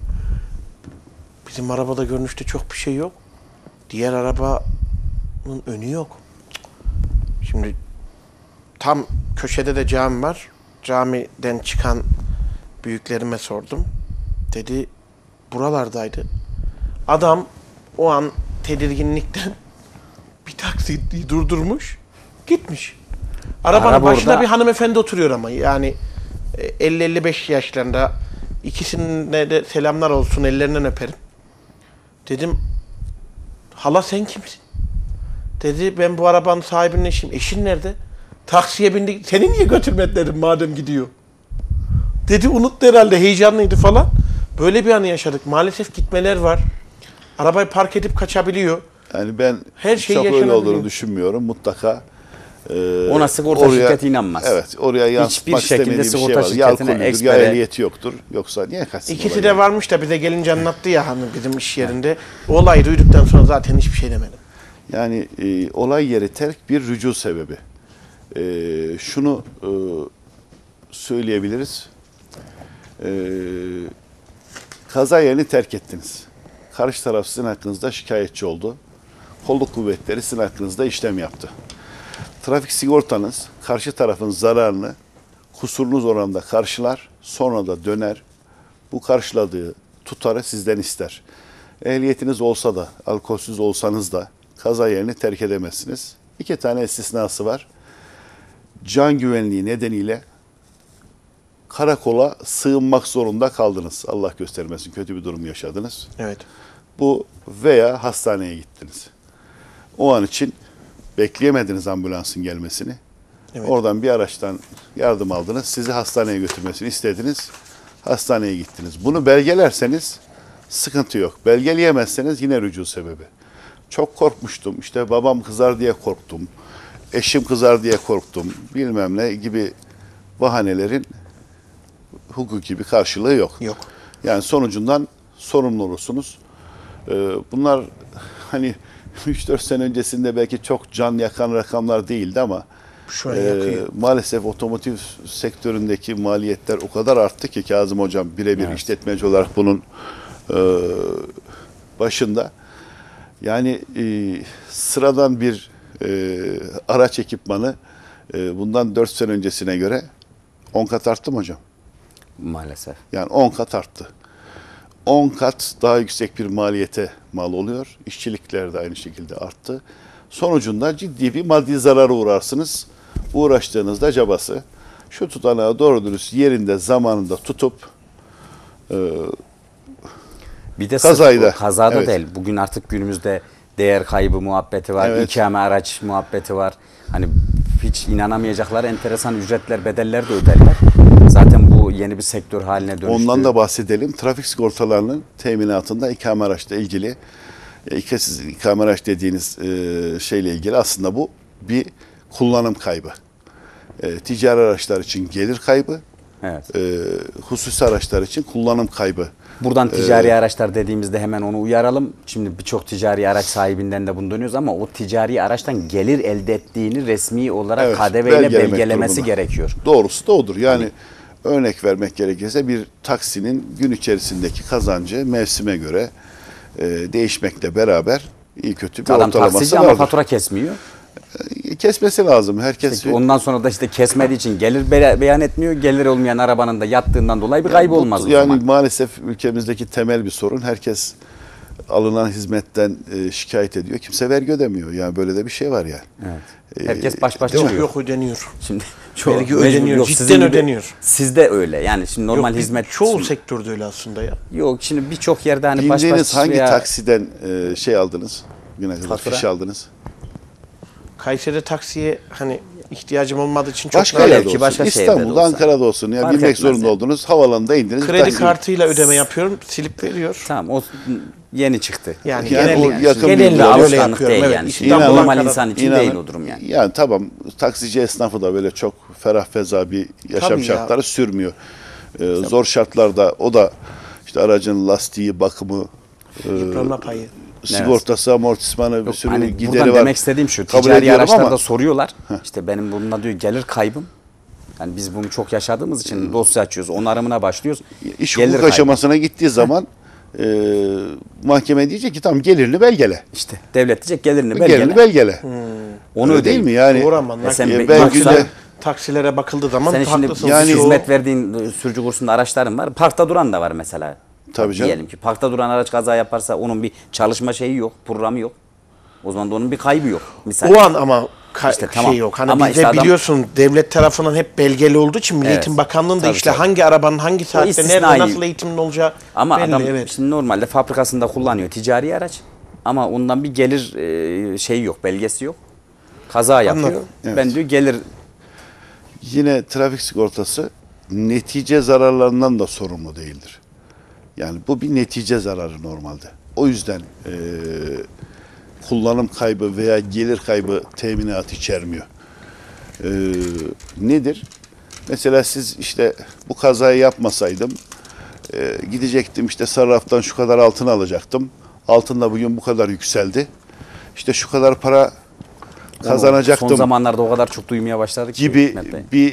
Bizim arabada görünüşte çok bir şey yok. Diğer arabanın önü yok. Şimdi tam köşede de cami var. Camiden çıkan büyüklerime sordum. Dedi buralardaydı. Adam o an tedirginlikten bir taksiyi durdurmuş, gitmiş. Arabanın Araba başında orada. bir hanımefendi oturuyor ama yani 50-55 yaşlarında. İkisine de selamlar olsun, ellerinden öperim. Dedim, hala sen kimsin? Dedi, ben bu arabanın sahibinin eşiyim. Eşin nerede? Taksiye bindik. Seni niye götürmedi dedim madem gidiyor. Dedi unuttu herhalde, heyecanlıydı falan. Böyle bir anı yaşadık. Maalesef gitmeler var. Arabayı park edip kaçabiliyor. Yani ben Her şey çok öyle yaşanabiliyor. olduğunu düşünmüyorum. Mutlaka Ona sigorta şirketi inanmaz. Evet, oraya yansıtmak Hiçbir şekilde istemediği bir şey sigorta var. Ya şirketine alkollüdür, ya ekspere- ehliyeti yoktur. Yoksa niye kaçsın? İkisi olay de yani? varmış da bize gelince anlattı ya hanım bizim iş yerinde. O olayı duyduktan sonra zaten hiçbir şey demedim. Yani olay yeri terk bir rücu sebebi. Şunu söyleyebiliriz. Kaza yerini terk ettiniz. Karşı taraf sizin hakkınızda şikayetçi oldu. Kolluk kuvvetleri sizin hakkınızda işlem yaptı. Trafik sigortanız karşı tarafın zararını kusurunuz oranında karşılar, sonra da döner. Bu karşıladığı tutarı sizden ister. Ehliyetiniz olsa da, alkolsüz olsanız da kaza yerini terk edemezsiniz. 2 tane istisnası var. Can güvenliği nedeniyle karakola sığınmak zorunda kaldınız. Allah göstermesin, kötü bir durum yaşadınız. Evet. Bu veya hastaneye gittiniz. O an için bekleyemediniz ambulansın gelmesini. Evet. Oradan bir araçtan yardım aldınız. Sizi hastaneye götürmesini istediniz. Hastaneye gittiniz. Bunu belgelerseniz sıkıntı yok. Belgeleyemezseniz yine rücu sebebi. Çok korkmuştum. İşte babam kızar diye korktum. Eşim kızar diye korktum. Bilmem ne gibi bahanelerin hukuki bir karşılığı yok. Yok. Yani sonucundan sorumlu olursunuz. Bunlar hani 3-4 sene öncesinde belki çok can yakan rakamlar değildi ama Şu an yakıyor. maalesef otomotiv sektöründeki maliyetler o kadar arttı ki Kazım Hocam birebir işletmeci olarak bunun başında. Yani sıradan bir araç ekipmanı bundan 4 sene öncesine göre 10 kat arttı mı hocam? Maalesef. Yani 10 kat arttı. 10 kat daha yüksek bir maliyete mal oluyor. İşçilikler de aynı şekilde arttı. Sonucunda ciddi bir maddi zarara uğrarsınız. Uğraştığınızda cabası. Şu tutanağı doğru dürüst yerinde zamanında tutup Bir de Kazayı da. kazada Evet. değil. Bugün artık günümüzde değer kaybı muhabbeti var. Evet. İkame araç muhabbeti var. Hani hiç inanamayacaklar enteresan ücretler, bedeller de öderler. Zaten bu yeni bir sektör haline dönüştü. ondan da bahsedelim. Trafik sigortalarının teminatında ikame araçla ilgili siz ikame araç dediğiniz şeyle ilgili aslında bu bir kullanım kaybı. Ticari araçlar için gelir kaybı, Evet. hususi araçlar için kullanım kaybı. Buradan ticari araçlar dediğimizde hemen onu uyaralım. Şimdi birçok ticari araç sahibinden de bunu dönüyoruz ama o ticari araçtan gelir elde ettiğini resmi olarak Evet, KDV ile belgelemek belgelemesi durumunda. gerekiyor. Doğrusu da odur. Yani örnek vermek gerekirse bir taksinin gün içerisindeki kazancı mevsime göre değişmekle beraber iyi kötü bir Adam ortalaması taksici ama vardır. fatura kesmiyor. Kesmesi lazım. Herkes Peki ondan sonra da işte kesmediği için gelir beyan etmiyor. Gelir olmayan arabanın da yattığından dolayı bir kaybı olmaz o yani zaman. maalesef ülkemizdeki temel bir sorun. Herkes alınan hizmetten şikayet ediyor. Kimse vergi ödemiyor. Yani böyle de bir şey var yani. Evet. Herkes baş Yok çıkıyor. yok ödeniyor. Şimdi Vergi mecbur- ödeniyor, yok, cidden sizin gibi- ödeniyor. Sizde öyle. Yani şimdi normal Yok, hizmet çoğu sektörde öyle aslında ya. yok. Şimdi birçok yerde hani Bindiğiniz hangi veya- taksiden şey aldınız? Güne kadar Fatura. fiş aldınız. Kayseri'de taksiye hani ihtiyacım olmadığı için çok Başka nadir. yerde belki olsun. başka şehirde de İstanbul'da, olsa. Ankara'da olsun. Ya Fark binmek etmez zorunda yani. oldunuz. Havalanda indiniz. Kredi taksi- kartıyla ödeme yapıyorum. Silip veriyor. Tamam o yeni çıktı. Yani, Yani genel o yakın bir genelde yol. öyle Alışkanlık yapıyorum. değil Evet, yani. İstanbul, İnanın- Normal Ankara. insan için İnanın- değil o durum yani. Yani tamam taksici esnafı da böyle çok ferah feza bir yaşam Tabii ya. şartları sürmüyor. Zor şartlarda o da işte aracın lastiği, bakımı, Yıpranma payı. sigortası, amortismanı bir sürü Hani gideri buradan var. demek istediğim şu. Kabul Ticari ediyorum araçlarda ama soruyorlar. İşte benim bununla diyor gelir kaybım. Yani biz bunu çok yaşadığımız için dosya açıyoruz. Onarımına başlıyoruz. iş Gelir hukuk kaybı. aşamasına gittiği zaman mahkeme diyecek ki tamam gelirini belgele. İşte devlet diyecek gelirini Gelirini belgele. belgele. Onu Öyle değil ödeyin. mi yani? Doğru ama sen nakliye- ben taksiler- günde- taksilere bakıldığı zaman Senin şimdi haklısın. yani Çoğu- hizmet verdiğin sürücü kursunda araçların var. Parkta duran da var mesela. Tabii canım. Diyelim ki parkta duran araç kaza yaparsa onun bir çalışma şeyi yok, programı yok. O zaman da onun bir kaybı yok. Misal. o an ama İşte tamam. şey yok. Hani Ama bizde işte adam- biliyorsun devlet tarafından hep belgeli olduğu için Milliyetin Evet. Bakanlığı'nda Tabii, işte tabii. hangi arabanın hangi saatte nerede istisnai. nasıl eğitimin olacağı Ama belli. adam Evet. şimdi normalde fabrikasında kullanıyor ticari araç. Ama ondan bir gelir şeyi yok, belgesi yok. Kaza yapıyor. Anladım. Evet. Ben diyor gelir Yine trafik sigortası netice zararlarından da sorumlu değildir. Yani bu bir netice zararı normalde. O yüzden kullanım kaybı veya gelir kaybı teminatı içermiyor. Nedir? Mesela siz işte bu kazayı yapmasaydım gidecektim işte sarraftan şu kadar altın alacaktım. Altın da bugün bu kadar yükseldi. İşte şu kadar para kazanacaktım. Son zamanlarda o kadar çok duymaya başladık gibi Hikmet Bey. bir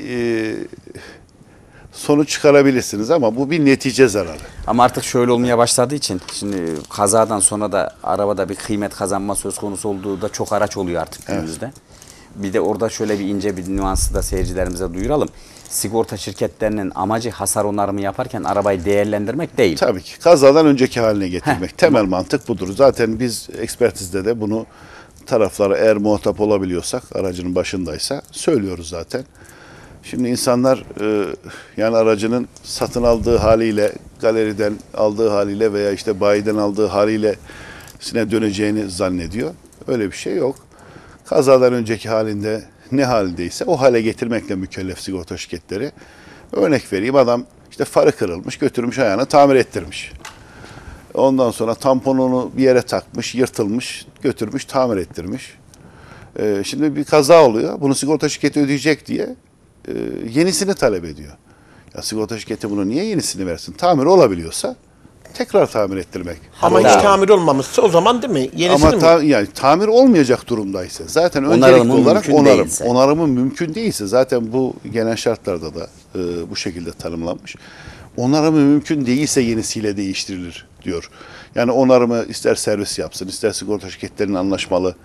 sonuç çıkarabilirsiniz ama bu bir netice zararı. Ama artık şöyle olmaya başladığı için şimdi kazadan sonra da arabada bir kıymet kazanma söz konusu olduğu da çok araç oluyor artık günümüzde. Bir de orada şöyle bir ince bir nüansı da seyircilerimize duyuralım. Sigorta şirketlerinin amacı hasar onarımı yaparken arabayı değerlendirmek değil. Tabii ki kazadan önceki haline getirmek. Temel mantık budur. Zaten biz ekspertizde de bunu taraflara eğer muhatap olabiliyorsak aracının başındaysa söylüyoruz zaten. Şimdi insanlar yani aracının satın aldığı haliyle, galeriden aldığı haliyle veya işte bayiden aldığı haliyle döneceğini zannediyor. Öyle bir şey yok. Kazadan önceki halinde ne haldeyse o hale getirmekle mükellef sigorta şirketleri. Örnek vereyim, adam işte farı kırılmış, götürmüş ayağını tamir ettirmiş. Ondan sonra tamponunu bir yere takmış, yırtılmış, götürmüş tamir ettirmiş. Şimdi bir kaza oluyor, bunu sigorta şirketi ödeyecek diye yenisini talep ediyor. Ya sigorta şirketi bunu niye yenisini versin? Tamir olabiliyorsa tekrar tamir ettirmek. Ama hiç tamir olmamışsa o zaman değil mi? Yenisini Ama mi? yani tamir olmayacak durumdaysa zaten Onarımı öncelikli olarak mümkün onarım. değilse. Onarımı mümkün değilse zaten bu genel şartlarda da bu şekilde tanımlanmış. Onarımı mümkün değilse yenisiyle değiştirilir diyor. Yani onarımı ister servis yapsın, ister sigorta şirketlerinin anlaşmalı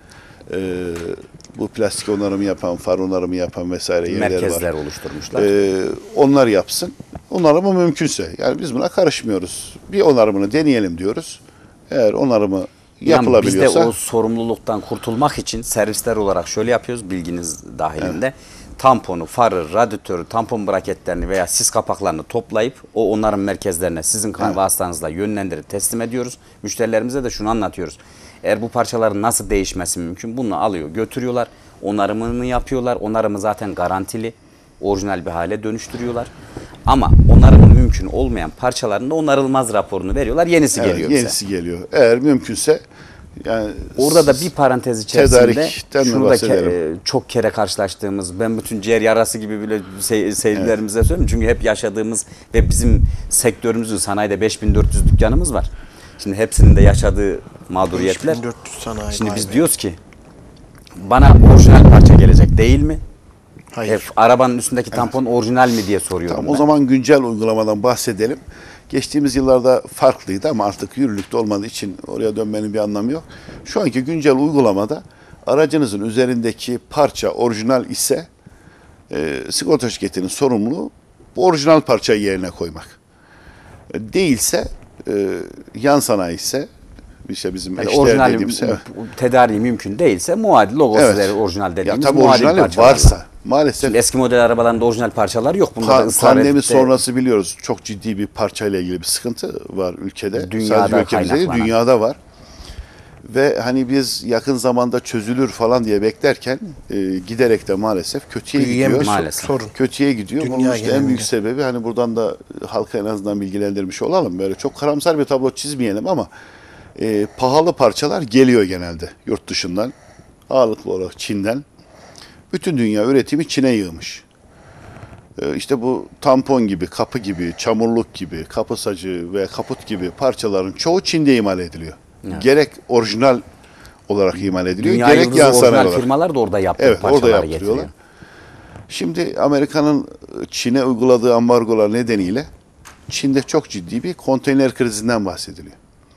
bu plastik onarımı yapan, far onarımı yapan vesaire yerler Merkezler var. oluşturmuşlar. Onlar yapsın. Onarımı mümkünse. Yani biz buna karışmıyoruz. Bir onarımını deneyelim diyoruz. Eğer onarımı yapılabiliyorsa. Biz de o sorumluluktan kurtulmak için servisler olarak şöyle yapıyoruz bilginiz dahilinde. Tamponu, farı, radyatörü, tampon braketlerini veya sis kapaklarını toplayıp o onarım merkezlerine sizin vasıtanızla yönlendirip teslim ediyoruz. Müşterilerimize de şunu anlatıyoruz. Eğer bu parçaların nasıl değişmesi mümkün bunu alıyor götürüyorlar. Onarımını yapıyorlar. Onarımı zaten garantili. Orijinal bir hale dönüştürüyorlar. Ama onarımı mümkün olmayan parçaların da onarılmaz raporunu veriyorlar. Yenisi geliyor bize. Yenisi geliyor. Eğer mümkünse yani orada da bir parantez içerisinde tedarikten mi şunu da bahsedelim? çok kere karşılaştığımız, ben bütün ciğer yarası gibi bile seyircilerimize söylüyorum. Çünkü hep yaşadığımız ve bizim sektörümüzün sanayide 5400 dükkanımız var. Şimdi hepsinin de yaşadığı mağduriyetler. 5400 sanayi. Şimdi biz vay be. diyoruz ki bana orijinal parça gelecek değil mi? Hayır. Arabanın üstündeki tampon orijinal mi diye soruyorum Tamam, ben. o zaman güncel uygulamadan bahsedelim. Geçtiğimiz yıllarda farklıydı ama artık yürürlükte olmadığı için oraya dönmenin bir anlamı yok. Şu anki güncel uygulamada aracınızın üzerindeki parça orijinal ise sigorta şirketinin sorumluluğu bu orijinal parçayı yerine koymak. Değilse yan sanayi ise işte bizim Yani eşdeğer orijinal dediğimiz tedariği mümkün değilse muadil logosu Evet. orijinal ya dediğimiz tabii muadil orijinali parçalar varsa var. maalesef Şimdi eski model arabalarında orijinal parçalar yok. Bunda da ısrar pandemi edip de sonrası biliyoruz çok ciddi bir parçayla ilgili bir sıkıntı var ülkede. Dünyada Sadece ülkemizde değil, kaynaklanan. dünyada var. Ve hani biz yakın zamanda çözülür falan diye beklerken giderek de maalesef kötüye Büyüyen gidiyor. bir Maalesef. sorun. Kötüye gidiyor. Dünya Bunun işte en büyük genelinde. sebebi hani buradan da halka en azından bilgilendirmiş olalım. Böyle çok karamsar bir tablo çizmeyelim ama pahalı parçalar geliyor genelde yurt dışından. Ağırlıklı olarak Çin'den. Bütün dünya üretimi Çin'e yığmış. İşte bu tampon gibi, kapı gibi, çamurluk gibi, kapı sacı ve kaput gibi parçaların çoğu Çin'de imal ediliyor. Evet. Gerek orijinal olarak imal ediliyor, dünya gerek yıldızı yan sanayi orijinal olarak. firmalar da orada yaptığı Evet, orada parçaları yaptırıyorlar. getiriyor. Şimdi Amerika'nın Çin'e uyguladığı ambargolar nedeniyle Çin'de çok ciddi bir konteyner krizinden bahsediliyor.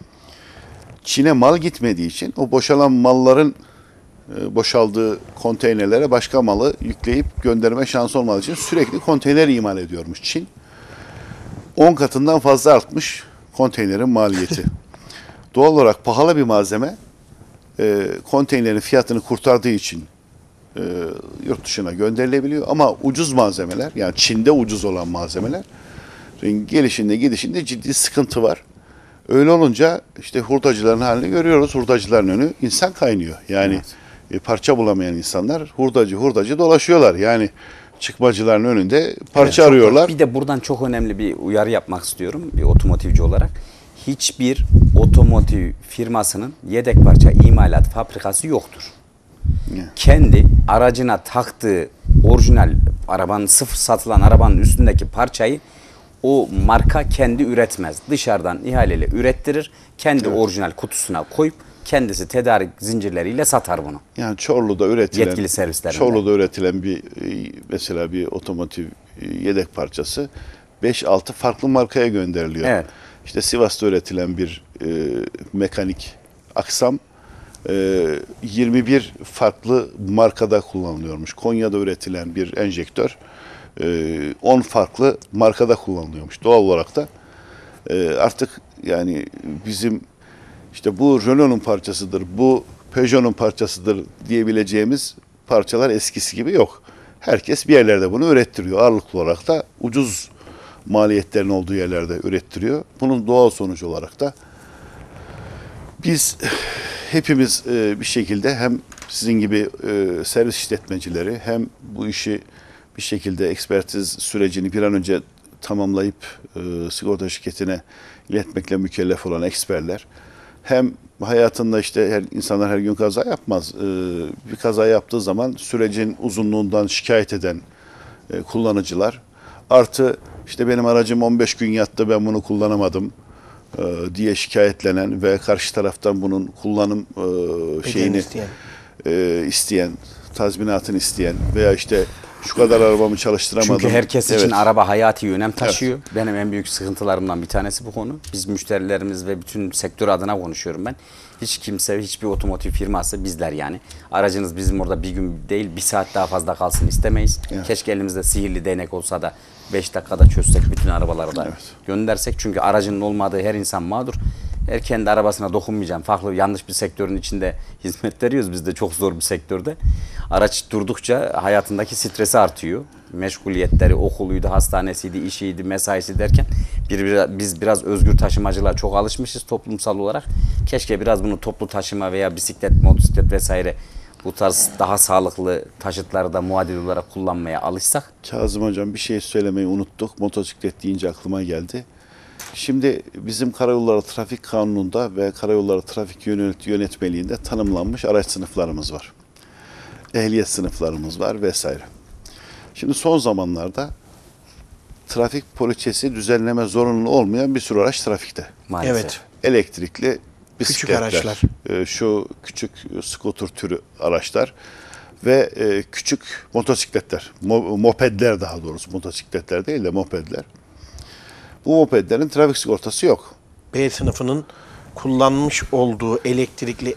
Çin'e mal gitmediği için o boşalan malların boşaldığı konteynerlere başka malı yükleyip gönderme şansı olmadığı için sürekli konteyner imal ediyormuş Çin. 10 katından fazla artmış konteynerin maliyeti. Doğal olarak pahalı bir malzeme konteynerin fiyatını kurtardığı için yurt dışına gönderilebiliyor. Ama ucuz malzemeler, yani Çin'de ucuz olan malzemeler gelişinde gidişinde ciddi sıkıntı var. Öyle olunca işte hurdacıların halini görüyoruz. Hurdacıların önü insan kaynıyor. Yani parça bulamayan insanlar hurdacı dolaşıyorlar. Yani çıkmacıların önünde parça Evet, arıyorlar. Bir de buradan çok önemli bir uyarı yapmak istiyorum bir otomotivci olarak. Hiçbir otomotiv firmasının yedek parça imalat fabrikası yoktur. Kendi aracına taktığı orijinal arabanın sıfır satılan arabanın üstündeki parçayı o marka kendi üretmez. Dışarıdan ihaleyle ürettirir. Kendi orijinal kutusuna koyup kendisi tedarik zincirleriyle satar bunu. Yani Çorlu'da üretilen, Yetkili servislerinde. Çorlu'da üretilen bir mesela bir otomotiv yedek parçası 5-6 farklı markaya gönderiliyor. Evet. İşte Sivas'ta üretilen bir mekanik aksam 21 farklı markada kullanılıyormuş. Konya'da üretilen bir enjektör 10 farklı markada kullanılıyormuş. Doğal olarak da artık yani bizim işte bu Renault'un parçasıdır, bu Peugeot'un parçasıdır diyebileceğimiz parçalar eskisi gibi yok. Herkes bir yerlerde bunu ürettiriyor. Ağırlıklı olarak da ucuz maliyetlerin olduğu yerlerde ürettiriyor. Bunun doğal sonucu olarak da biz hepimiz bir şekilde hem sizin gibi servis işletmecileri hem bu işi bir şekilde ekspertiz sürecini bir an önce tamamlayıp sigorta şirketine iletmekle mükellef olan eksperler hem hayatında işte insanlar her gün kaza yapmaz. Bir kaza yaptığı zaman sürecin uzunluğundan şikayet eden kullanıcılar artı işte benim aracım 15 gün yattı ben bunu kullanamadım diye şikayetlenen ve karşı taraftan bunun kullanım şeyini isteyen, tazminatını isteyen veya işte şu kadar arabamı çalıştıramadım. Çünkü herkes için Evet. araba hayati önem taşıyor. Evet. Benim en büyük sıkıntılarımdan bir tanesi bu konu. Biz müşterilerimiz ve bütün sektör adına konuşuyorum ben. Hiç kimse, hiçbir otomotiv firması bizler yani. Aracınız bizim orada bir gün değil bir saat daha fazla kalsın istemeyiz. Evet. Keşke elimizde sihirli değnek olsa da 5 dakikada çözsek bütün arabaları da göndersek. Çünkü aracının olmadığı her insan mağdur. Her kendi arabasına dokunmayacağım. Farklı yanlış bir sektörün içinde hizmet veriyoruz. Biz de çok zor bir sektörde. Araç durdukça hayatındaki stresi artıyor. Meşguliyetleri, okuluydu, hastanesiydi, işiydi, mesaisi derken biz biraz özgür taşımacılığa çok alışmışız toplumsal olarak. Keşke biraz bunu toplu taşıma veya bisiklet, motosiklet vesaire bu tarz daha sağlıklı taşıtları da muadil olarak kullanmaya alışsak. Kazım Hocam bir şey söylemeyi unuttuk. Motosiklet deyince aklıma geldi. Şimdi bizim Karayolları Trafik Kanunu'nda ve Karayolları Trafik Yönetmeliğinde tanımlanmış araç sınıflarımız var. Ehliyet sınıflarımız var vesaire. Şimdi son zamanlarda trafik poliçesi düzenleme zorunlu olmayan bir sürü araç trafikte. Maalesef. Evet. Elektrikli bisikletler, Küçük araçlar. Şu küçük scooter türü araçlar ve küçük motosikletler, mopedler daha doğrusu motosikletler değil de mopedler. Bu mopedlerin trafik sigortası yok. B sınıfının kullanmış olduğu elektrikli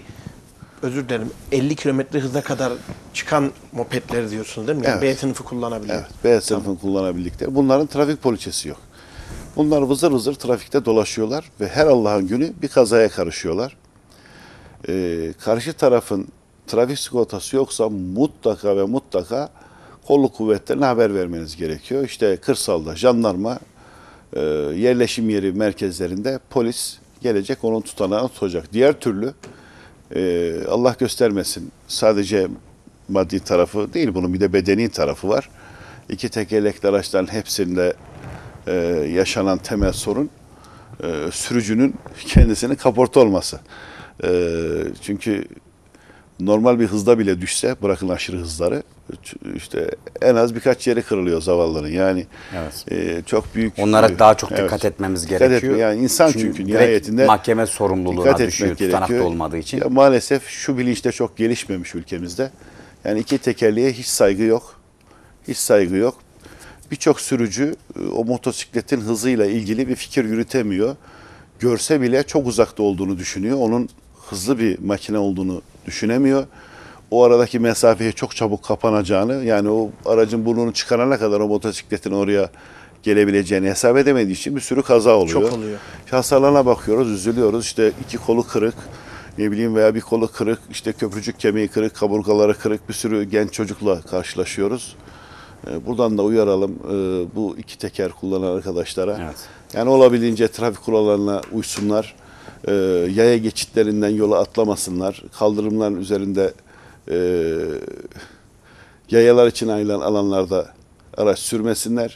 50 kilometre hıza kadar çıkan mopedleri diyorsunuz değil mi? Yani Evet. B sınıfı kullanabiliyor. Evet, B sınıfını kullanabildikleri. Bunların trafik poliçesi yok. Bunlar vızır vızır trafikte dolaşıyorlar ve her Allah'ın günü bir kazaya karışıyorlar. Karşı tarafın trafik sigortası yoksa mutlaka ve mutlaka kolluk kuvvetlerine haber vermeniz gerekiyor. İşte kırsalda jandarma, yerleşim yeri merkezlerinde polis gelecek onun tutanağını tutacak. Diğer türlü Allah göstermesin sadece maddi tarafı değil bunun bir de bedeni tarafı var. İki tekerlekli araçların hepsinde yaşanan temel sorun sürücünün kendisinin kaporta olması. Çünkü normal bir hızda bile düşse bırakın aşırı hızları işte en az birkaç yeri kırılıyor zavallıların. Yani Evet. çok büyük. Onlara daha çok dikkat etmemiz gerekiyor. Yani insan çünkü nihayetinde mahkeme sorumluluğuna düşüyor tutanakta olmadığı için. Ya maalesef şu bilinçte çok gelişmemiş ülkemizde. Yani iki tekerleğe hiç saygı yok. Hiç saygı yok. Birçok sürücü o motosikletin hızıyla ilgili bir fikir yürütemiyor. Görse bile çok uzakta olduğunu düşünüyor. Onun hızlı bir makine olduğunu düşünemiyor. O aradaki mesafeye çok çabuk kapanacağını, yani o aracın burnunu çıkarana kadar o motosikletin oraya gelebileceğini hesap edemediği için bir sürü kaza oluyor. Çok oluyor. Hasarlarına bakıyoruz, üzülüyoruz. İşte iki kolu kırık, ne bileyim veya bir kolu kırık, işte köprücük kemiği kırık, kaburgaları kırık bir sürü genç çocukla karşılaşıyoruz. Buradan da uyaralım bu iki teker kullanan arkadaşlara. Evet. Yani olabildiğince trafik kurallarına uysunlar. Yaya geçitlerinden yola atlamasınlar. Kaldırımların üzerinde Yayalar için ayrılan alanlarda araç sürmesinler.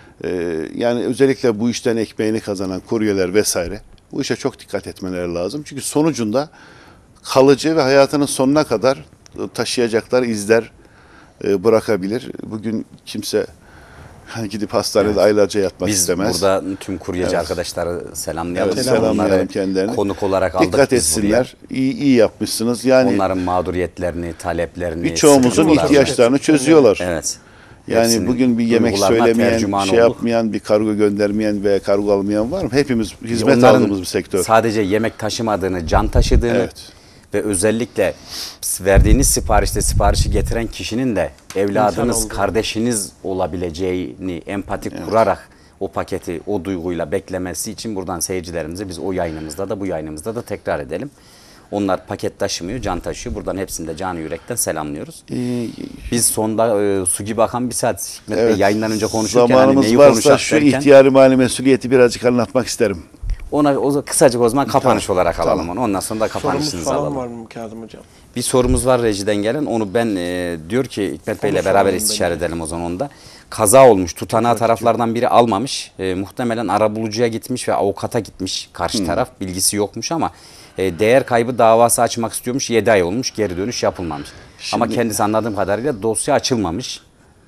Yani özellikle bu işten ekmeğini kazanan kuryeler vesaire bu işe çok dikkat etmeleri lazım. Çünkü sonucunda kalıcı ve hayatının sonuna kadar taşıyacakları izler bırakabilir. Bugün kimse hani gidip hastanede aylarca yatmak Biz istemez. burada tüm kuryeci arkadaşları selamlayalım. Evet, selamlayalım Onları kendilerini. konuk olarak aldık Dikkat biz etsinler. İyi yapmışsınız. Yani onların mağduriyetlerini, taleplerini, birçoğumuzun sıkıntılarını. ihtiyaçlarını çözüyorlar. Evet. Yani Hepsinin bugün bir yemek duygularına söylemeyen, tercüman şey olduk. yapmayan, bir kargo göndermeyen veya kargo almayan var mı? Hepimiz hizmet Onların aldığımız bir sektör. sadece yemek taşımadığını, can taşıdığını Evet. ve özellikle verdiğiniz siparişi getiren kişinin de evladınız, olduğunu. kardeşiniz olabileceğini empati kurarak o paketi o duyguyla beklemesi için buradan seyircilerimize biz o yayınımızda da bu yayınımızda da tekrar edelim. Onlar paket taşımıyor, can taşıyor. Buradan hepsini de canı yürekten selamlıyoruz. Biz sonda su gibi akan bir saat Hikmet Bey yayından önce konuşurken zamanımız hani neyi varsa konuşacak şu derken ihtiyari mali mesuliyeti birazcık anlatmak isterim. ona kısacık o zaman kapanış olarak alalım Tamam. onu. Ondan sonra da Sorumuz kapanışınızı falan alalım. var mı Kazım Hocam? Bir sorumuz var rejiden gelen. Onu ben diyor ki Hikmet Bey'le beraber soralım istişare edelim o zaman onda. Kaza olmuş. Tutanağı taraflardan biri almamış. Muhtemelen arabulucuya gitmiş ve avukata gitmiş. Karşı taraf bilgisi yokmuş ama değer kaybı davası açmak istiyormuş. 7 ay olmuş. Geri dönüş yapılmamış. Ama kendisi anladığım kadarıyla dosya açılmamış.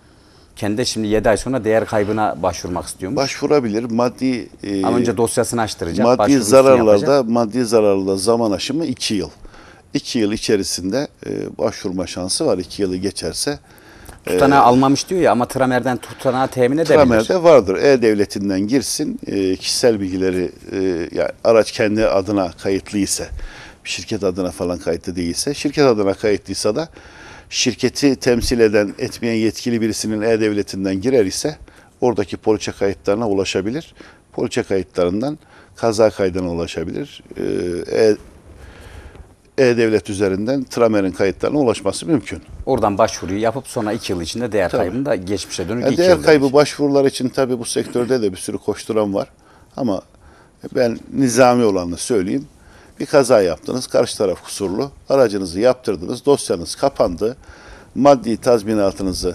Kendi de şimdi 7 ay sonra değer kaybına başvurmak istiyormuş. Başvurabilir. Ama önce dosyasını açtıracak. Maddi başvurusunu yapacak. zararlarda zaman aşımı 2 yıl. 2 yıl içerisinde başvurma şansı var. 2 yılı geçerse Tutanağı almamış diyor ya ama Tramer'den tutanağı temin edebilir. Tramer'de vardır. E-Devleti'nden girsin. Kişisel bilgileri yani araç kendi adına kayıtlı ise, şirket adına falan kayıtlı değilse, şirket adına kayıtlıysa da şirketi temsil etmeyen yetkili birisinin E-Devleti'nden girer ise oradaki poliçe kayıtlarına ulaşabilir. Poliçe kayıtlarından kaza kaydına ulaşabilir. E-Devlet üzerinden Tramer'in kayıtlarına ulaşması mümkün. Oradan başvuruyu yapıp sonra 2 yıl içinde değer kaybını da geçmişe dönük 2 Değer yıl kaybı demiş. başvurular için tabii bu sektörde de bir sürü koşturan var. Ama ben nizami olanını söyleyeyim. Bir kaza yaptınız, karşı taraf kusurlu. Aracınızı yaptırdınız, dosyanız kapandı. Maddi tazminatınızı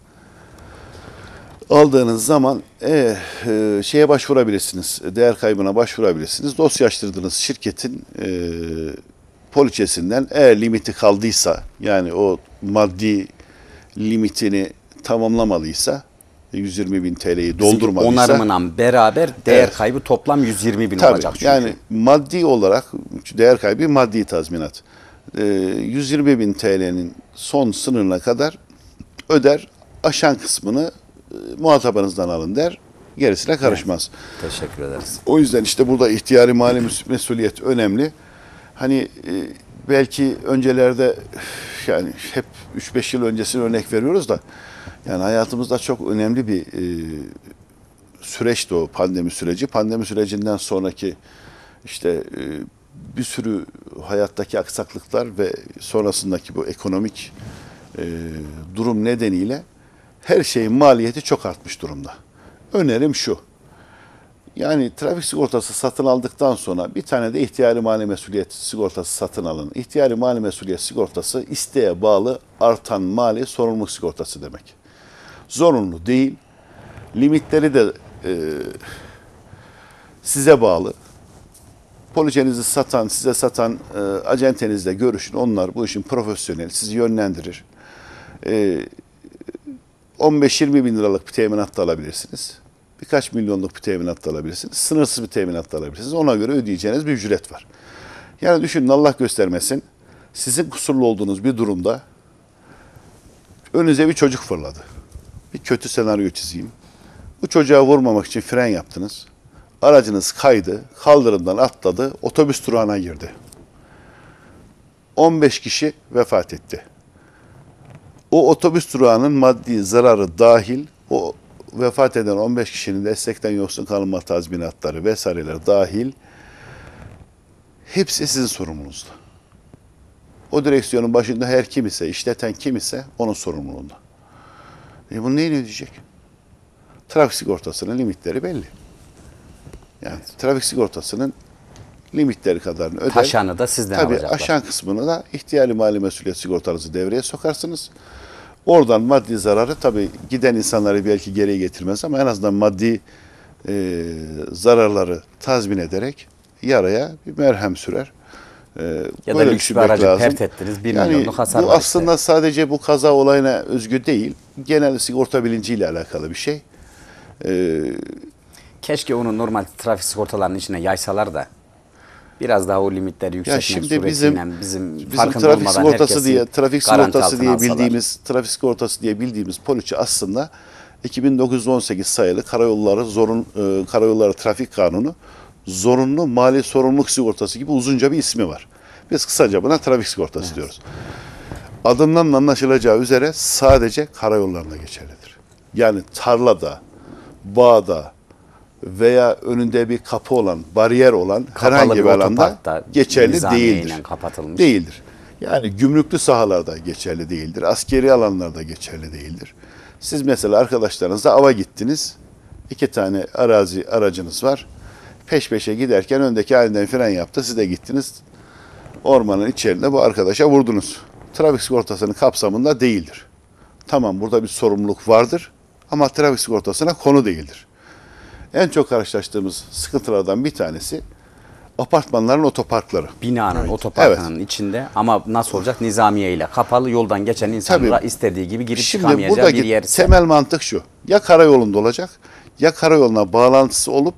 aldığınız zaman şeye başvurabilirsiniz. Değer kaybına başvurabilirsiniz. Dosya açtırdığınız şirketin poliçesinden eğer limiti kaldıysa yani o maddi limitini tamamlamalıysa 120.000 TL'yi doldurmalıysa Onarımla beraber değer Evet. kaybı toplam 120.000 tabii, olacak çünkü. yani maddi olarak değer kaybı maddi tazminat. 120.000 TL'nin son sınırına kadar öder. Aşan kısmını muhatabınızdan alın der. Gerisine karışmaz. Teşekkür ederiz. O yüzden işte burada ihtiyari mali mesuliyet önemli. Hani belki öncelerde yani hep 3-5 yıl öncesine örnek veriyoruz da yani hayatımızda çok önemli bir süreçti o pandemi süreci. Pandemi sürecinden sonraki işte bir sürü hayattaki aksaklıklar ve sonrasındaki bu ekonomik durum nedeniyle her şeyin maliyeti çok artmış durumda. Önerim şu. Yani trafik sigortası satın aldıktan sonra bir tane de ihtiyari mali mesuliyet sigortası satın alın. İhtiyari mali mesuliyet sigortası isteğe bağlı artan mali sorumluluk sigortası demek. Zorunlu değil. Limitleri de size bağlı. Poliçenizi size satan acentenizle görüşün. Onlar bu işin profesyonel, sizi yönlendirir. 15-20 bin liralık bir teminat da alabilirsiniz. Birkaç milyonluk bir teminat da alabilirsiniz. Sınırsız bir teminat da alabilirsiniz. Ona göre ödeyeceğiniz bir ücret var. Yani düşünün Allah göstermesin. Sizin kusurlu olduğunuz bir durumda önünüze bir çocuk fırladı. Bir kötü senaryo çizeyim. Bu çocuğa vurmamak için fren yaptınız. Aracınız kaydı, kaldırımdan atladı, otobüs durağına girdi. 15 kişi vefat etti. O otobüs durağının maddi zararı dahil, o vefat eden 15 kişinin destekten yoksun kalma tazminatları vesaireler dahil hepsi sizin sorumluluğunuzda. O direksiyonun başında her kim ise, işleten kim ise onun sorumluluğunda. Bunu neyle ödeyecek? Trafik sigortasının limitleri belli. Yani trafik sigortasının limitleri kadarını öder. Taşanı da sizden Tabii alacaklar. aşan kısmını da ihtiyari mali mesuliyet sigortanızı devreye sokarsınız. Oradan maddi zararı tabii giden insanları belki geriye getirmez ama en azından maddi zararları tazmin ederek yaraya bir merhem sürer. Ya da Böyle lüks bir düşünmek aracı lazım. pert ettiniz. 1 Yani milyonluk hasar bu var aslında işte. sadece bu kaza olayına özgü değil. Genel sigorta bilinciyle alakalı bir şey. Keşke onu normal trafik sigortalarının içine yaysalar da biraz daha o limitleri yükseltmek Şimdi suretiyle bizim farkında trafik olmadan sigortası herkesi diye trafik garanti sigortası altına diye alsalar. bildiğimiz trafik sigortası diye bildiğimiz poliçe aslında 2918 sayılı Karayolları Trafik Kanunu zorunlu mali sorumluluk sigortası gibi uzunca bir ismi var. Biz kısaca buna trafik sigortası diyoruz. Adından da anlaşılacağı üzere sadece karayollarında geçerlidir. Yani tarlada, bağda veya önünde bir kapı olan, bariyer olan Kapalı herhangi bir bir alanda otoparkta geçerli nizamiyeyle değildir. kapatılmış. Değildir. Yani gümrüklü sahalarda geçerli değildir. Askeri alanlarda geçerli değildir. Siz mesela arkadaşlarınızla ava gittiniz. 2 tane aracınız var. Peş peşe giderken öndeki aniden fren yaptı. Siz de gittiniz. Ormanın içerisinde bu arkadaşa vurdunuz. Trafik sigortasının kapsamında değildir. Tamam, burada bir sorumluluk vardır ama trafik sigortasına konu değildir. En çok karşılaştığımız sıkıntılardan bir tanesi apartmanların otoparkları. Binanın, otoparkının içinde ama nasıl olacak? Nizamiye ile kapalı, yoldan geçen insanlara Tabii. istediği gibi girip Şimdi çıkamayacağı buradaki bir yer ise. temel mantık şu. Ya karayolunda olacak ya karayoluna bağlantısı olup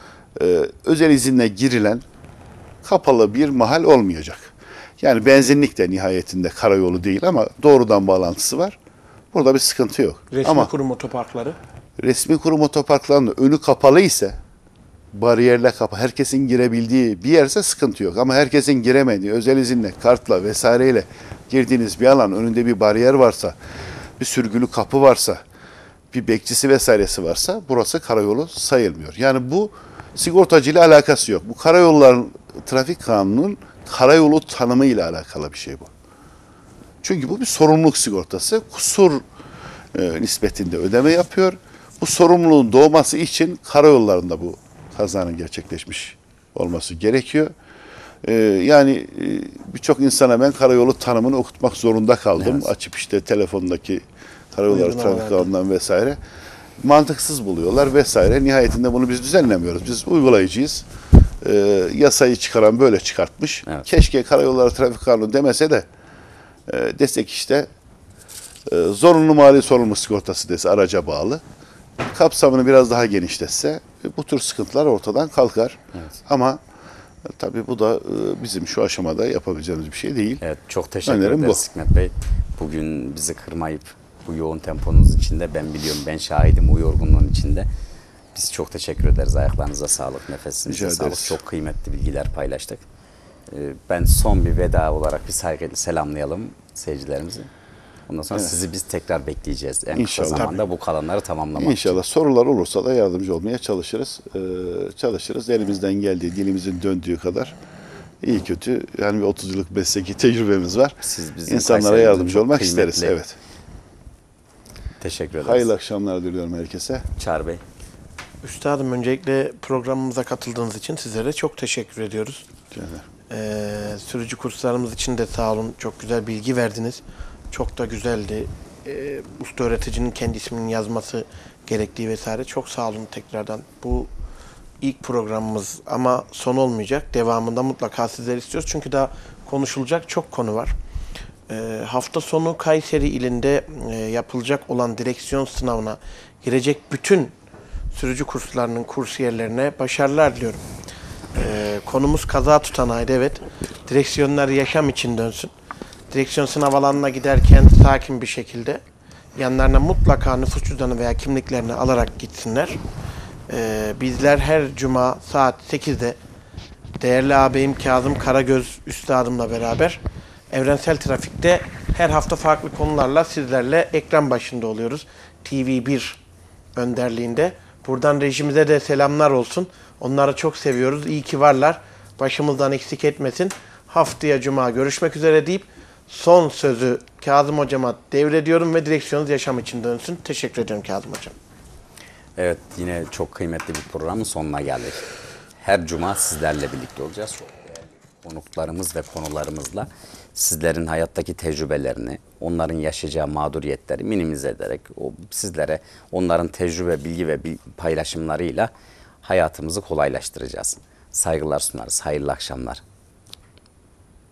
özel izinle girilen kapalı bir mahal olmayacak. Yani benzinlik de nihayetinde karayolu değil ama doğrudan bağlantısı var. Burada bir sıkıntı yok. Resmi Ama kurum otoparkları. resmi kurum otoparklarının önü kapalı ise bariyerle kapalı, herkesin girebildiği bir yerse sıkıntı yok. Ama herkesin giremediği, özel izinle, kartla vesaireyle girdiğiniz bir alan, önünde bir bariyer varsa, bir sürgülü kapı varsa, bir bekçisi vesairesi varsa burası karayolu sayılmıyor. Yani bu sigortacıyla alakası yok. Bu karayolların trafik kanunun karayolu tanımı ile alakalı bir şey bu. Çünkü bu bir sorumluluk sigortası. Kusur nispetinde ödeme yapıyor. Bu sorumluluğun doğması için karayollarında bu kazanın gerçekleşmiş olması gerekiyor. Yani birçok insana ben karayolu tanımını okutmak zorunda kaldım. Evet. Açıp işte telefondaki karayolları Uygulamalarda. trafik kanunundan vesaire. Mantıksız buluyorlar vesaire. Nihayetinde bunu biz düzenlemiyoruz. Biz uygulayıcıyız. Yasayı çıkaran böyle çıkartmış. Evet. Keşke karayolları trafik kanunu demese de desek işte zorunlu mali sorumluluk sigortası dese araca bağlı. Kapsamını biraz daha genişletse bu tür sıkıntılar ortadan kalkar. Evet. Ama tabii bu da bizim şu aşamada yapabileceğimiz bir şey değil. Evet, çok teşekkür Önerim ederiz Hikmet Bey. Bugün bizi kırmayıp bu yoğun temponuz içinde, ben biliyorum, ben şahidim bu yorgunluğun içinde. Biz çok teşekkür ederiz. Ayaklarınıza sağlık, nefesinize Rica sağlık. ederiz. Çok kıymetli bilgiler paylaştık. Ben son bir veda olarak bir saygıyla selamlayalım seyircilerimizi. Ondan sonra sizi biz tekrar bekleyeceğiz. En İnşallah. kısa zamanda bu kalanları tamamlamak İnşallah sorular olursa da yardımcı olmaya çalışırız. Çalışırız. Elimizden geldiği, dilimizin döndüğü kadar iyi kötü. Yani bir 30 yıllık mesleki tecrübemiz var. Siz bizim İnsanlara Kayseri'de yardımcı çok olmak kıymetli. isteriz. Evet. Teşekkür ederiz. Hayırlı akşamlar diliyorum herkese. Çağrı Bey. Üstadım, öncelikle programımıza katıldığınız için sizlere çok teşekkür ediyoruz. Canlar. Sürücü kurslarımız için de sağ olun. Çok güzel bilgi verdiniz. Çok da güzeldi. Usta öğreticinin kendi isminin yazması gerektiği vesaire. Çok sağ olun tekrardan. Bu ilk programımız ama son olmayacak. Devamında mutlaka sizleri istiyoruz. Çünkü daha konuşulacak çok konu var. Hafta sonu Kayseri ilinde yapılacak olan direksiyon sınavına girecek bütün sürücü kurslarının kursiyerlerine başarılar diliyorum. Konumuz kaza tutanağıydı, evet. Direksiyonlar yaşam için dönsün. Direksiyon sınav alanına giderken sakin bir şekilde yanlarına mutlaka nüfus cüzdanı veya kimliklerini alarak gitsinler. Bizler her cuma saat 8'de değerli ağabeyim Kazım Karagöz üstadımla beraber Evrensel Trafik'te her hafta farklı konularla sizlerle ekran başında oluyoruz. TV1 önderliğinde. Buradan rejimize de selamlar olsun. Onları çok seviyoruz. İyi ki varlar. Başımızdan eksik etmesin. Haftaya cuma görüşmek üzere deyip son sözü Kazım Hocam'a devrediyorum ve direksiyonunuz yaşam için dönsün. Teşekkür ediyorum Kazım Hocam. Evet, yine çok kıymetli bir programın sonuna geldik. Her cuma sizlerle birlikte olacağız. Çok değerli konuklarımız ve konularımızla sizlerin hayattaki tecrübelerini, onların yaşayacağı mağduriyetleri minimize ederek sizlere onların tecrübe, bilgi ve paylaşımlarıyla hayatımızı kolaylaştıracağız. Saygılar sunarız. Hayırlı akşamlar.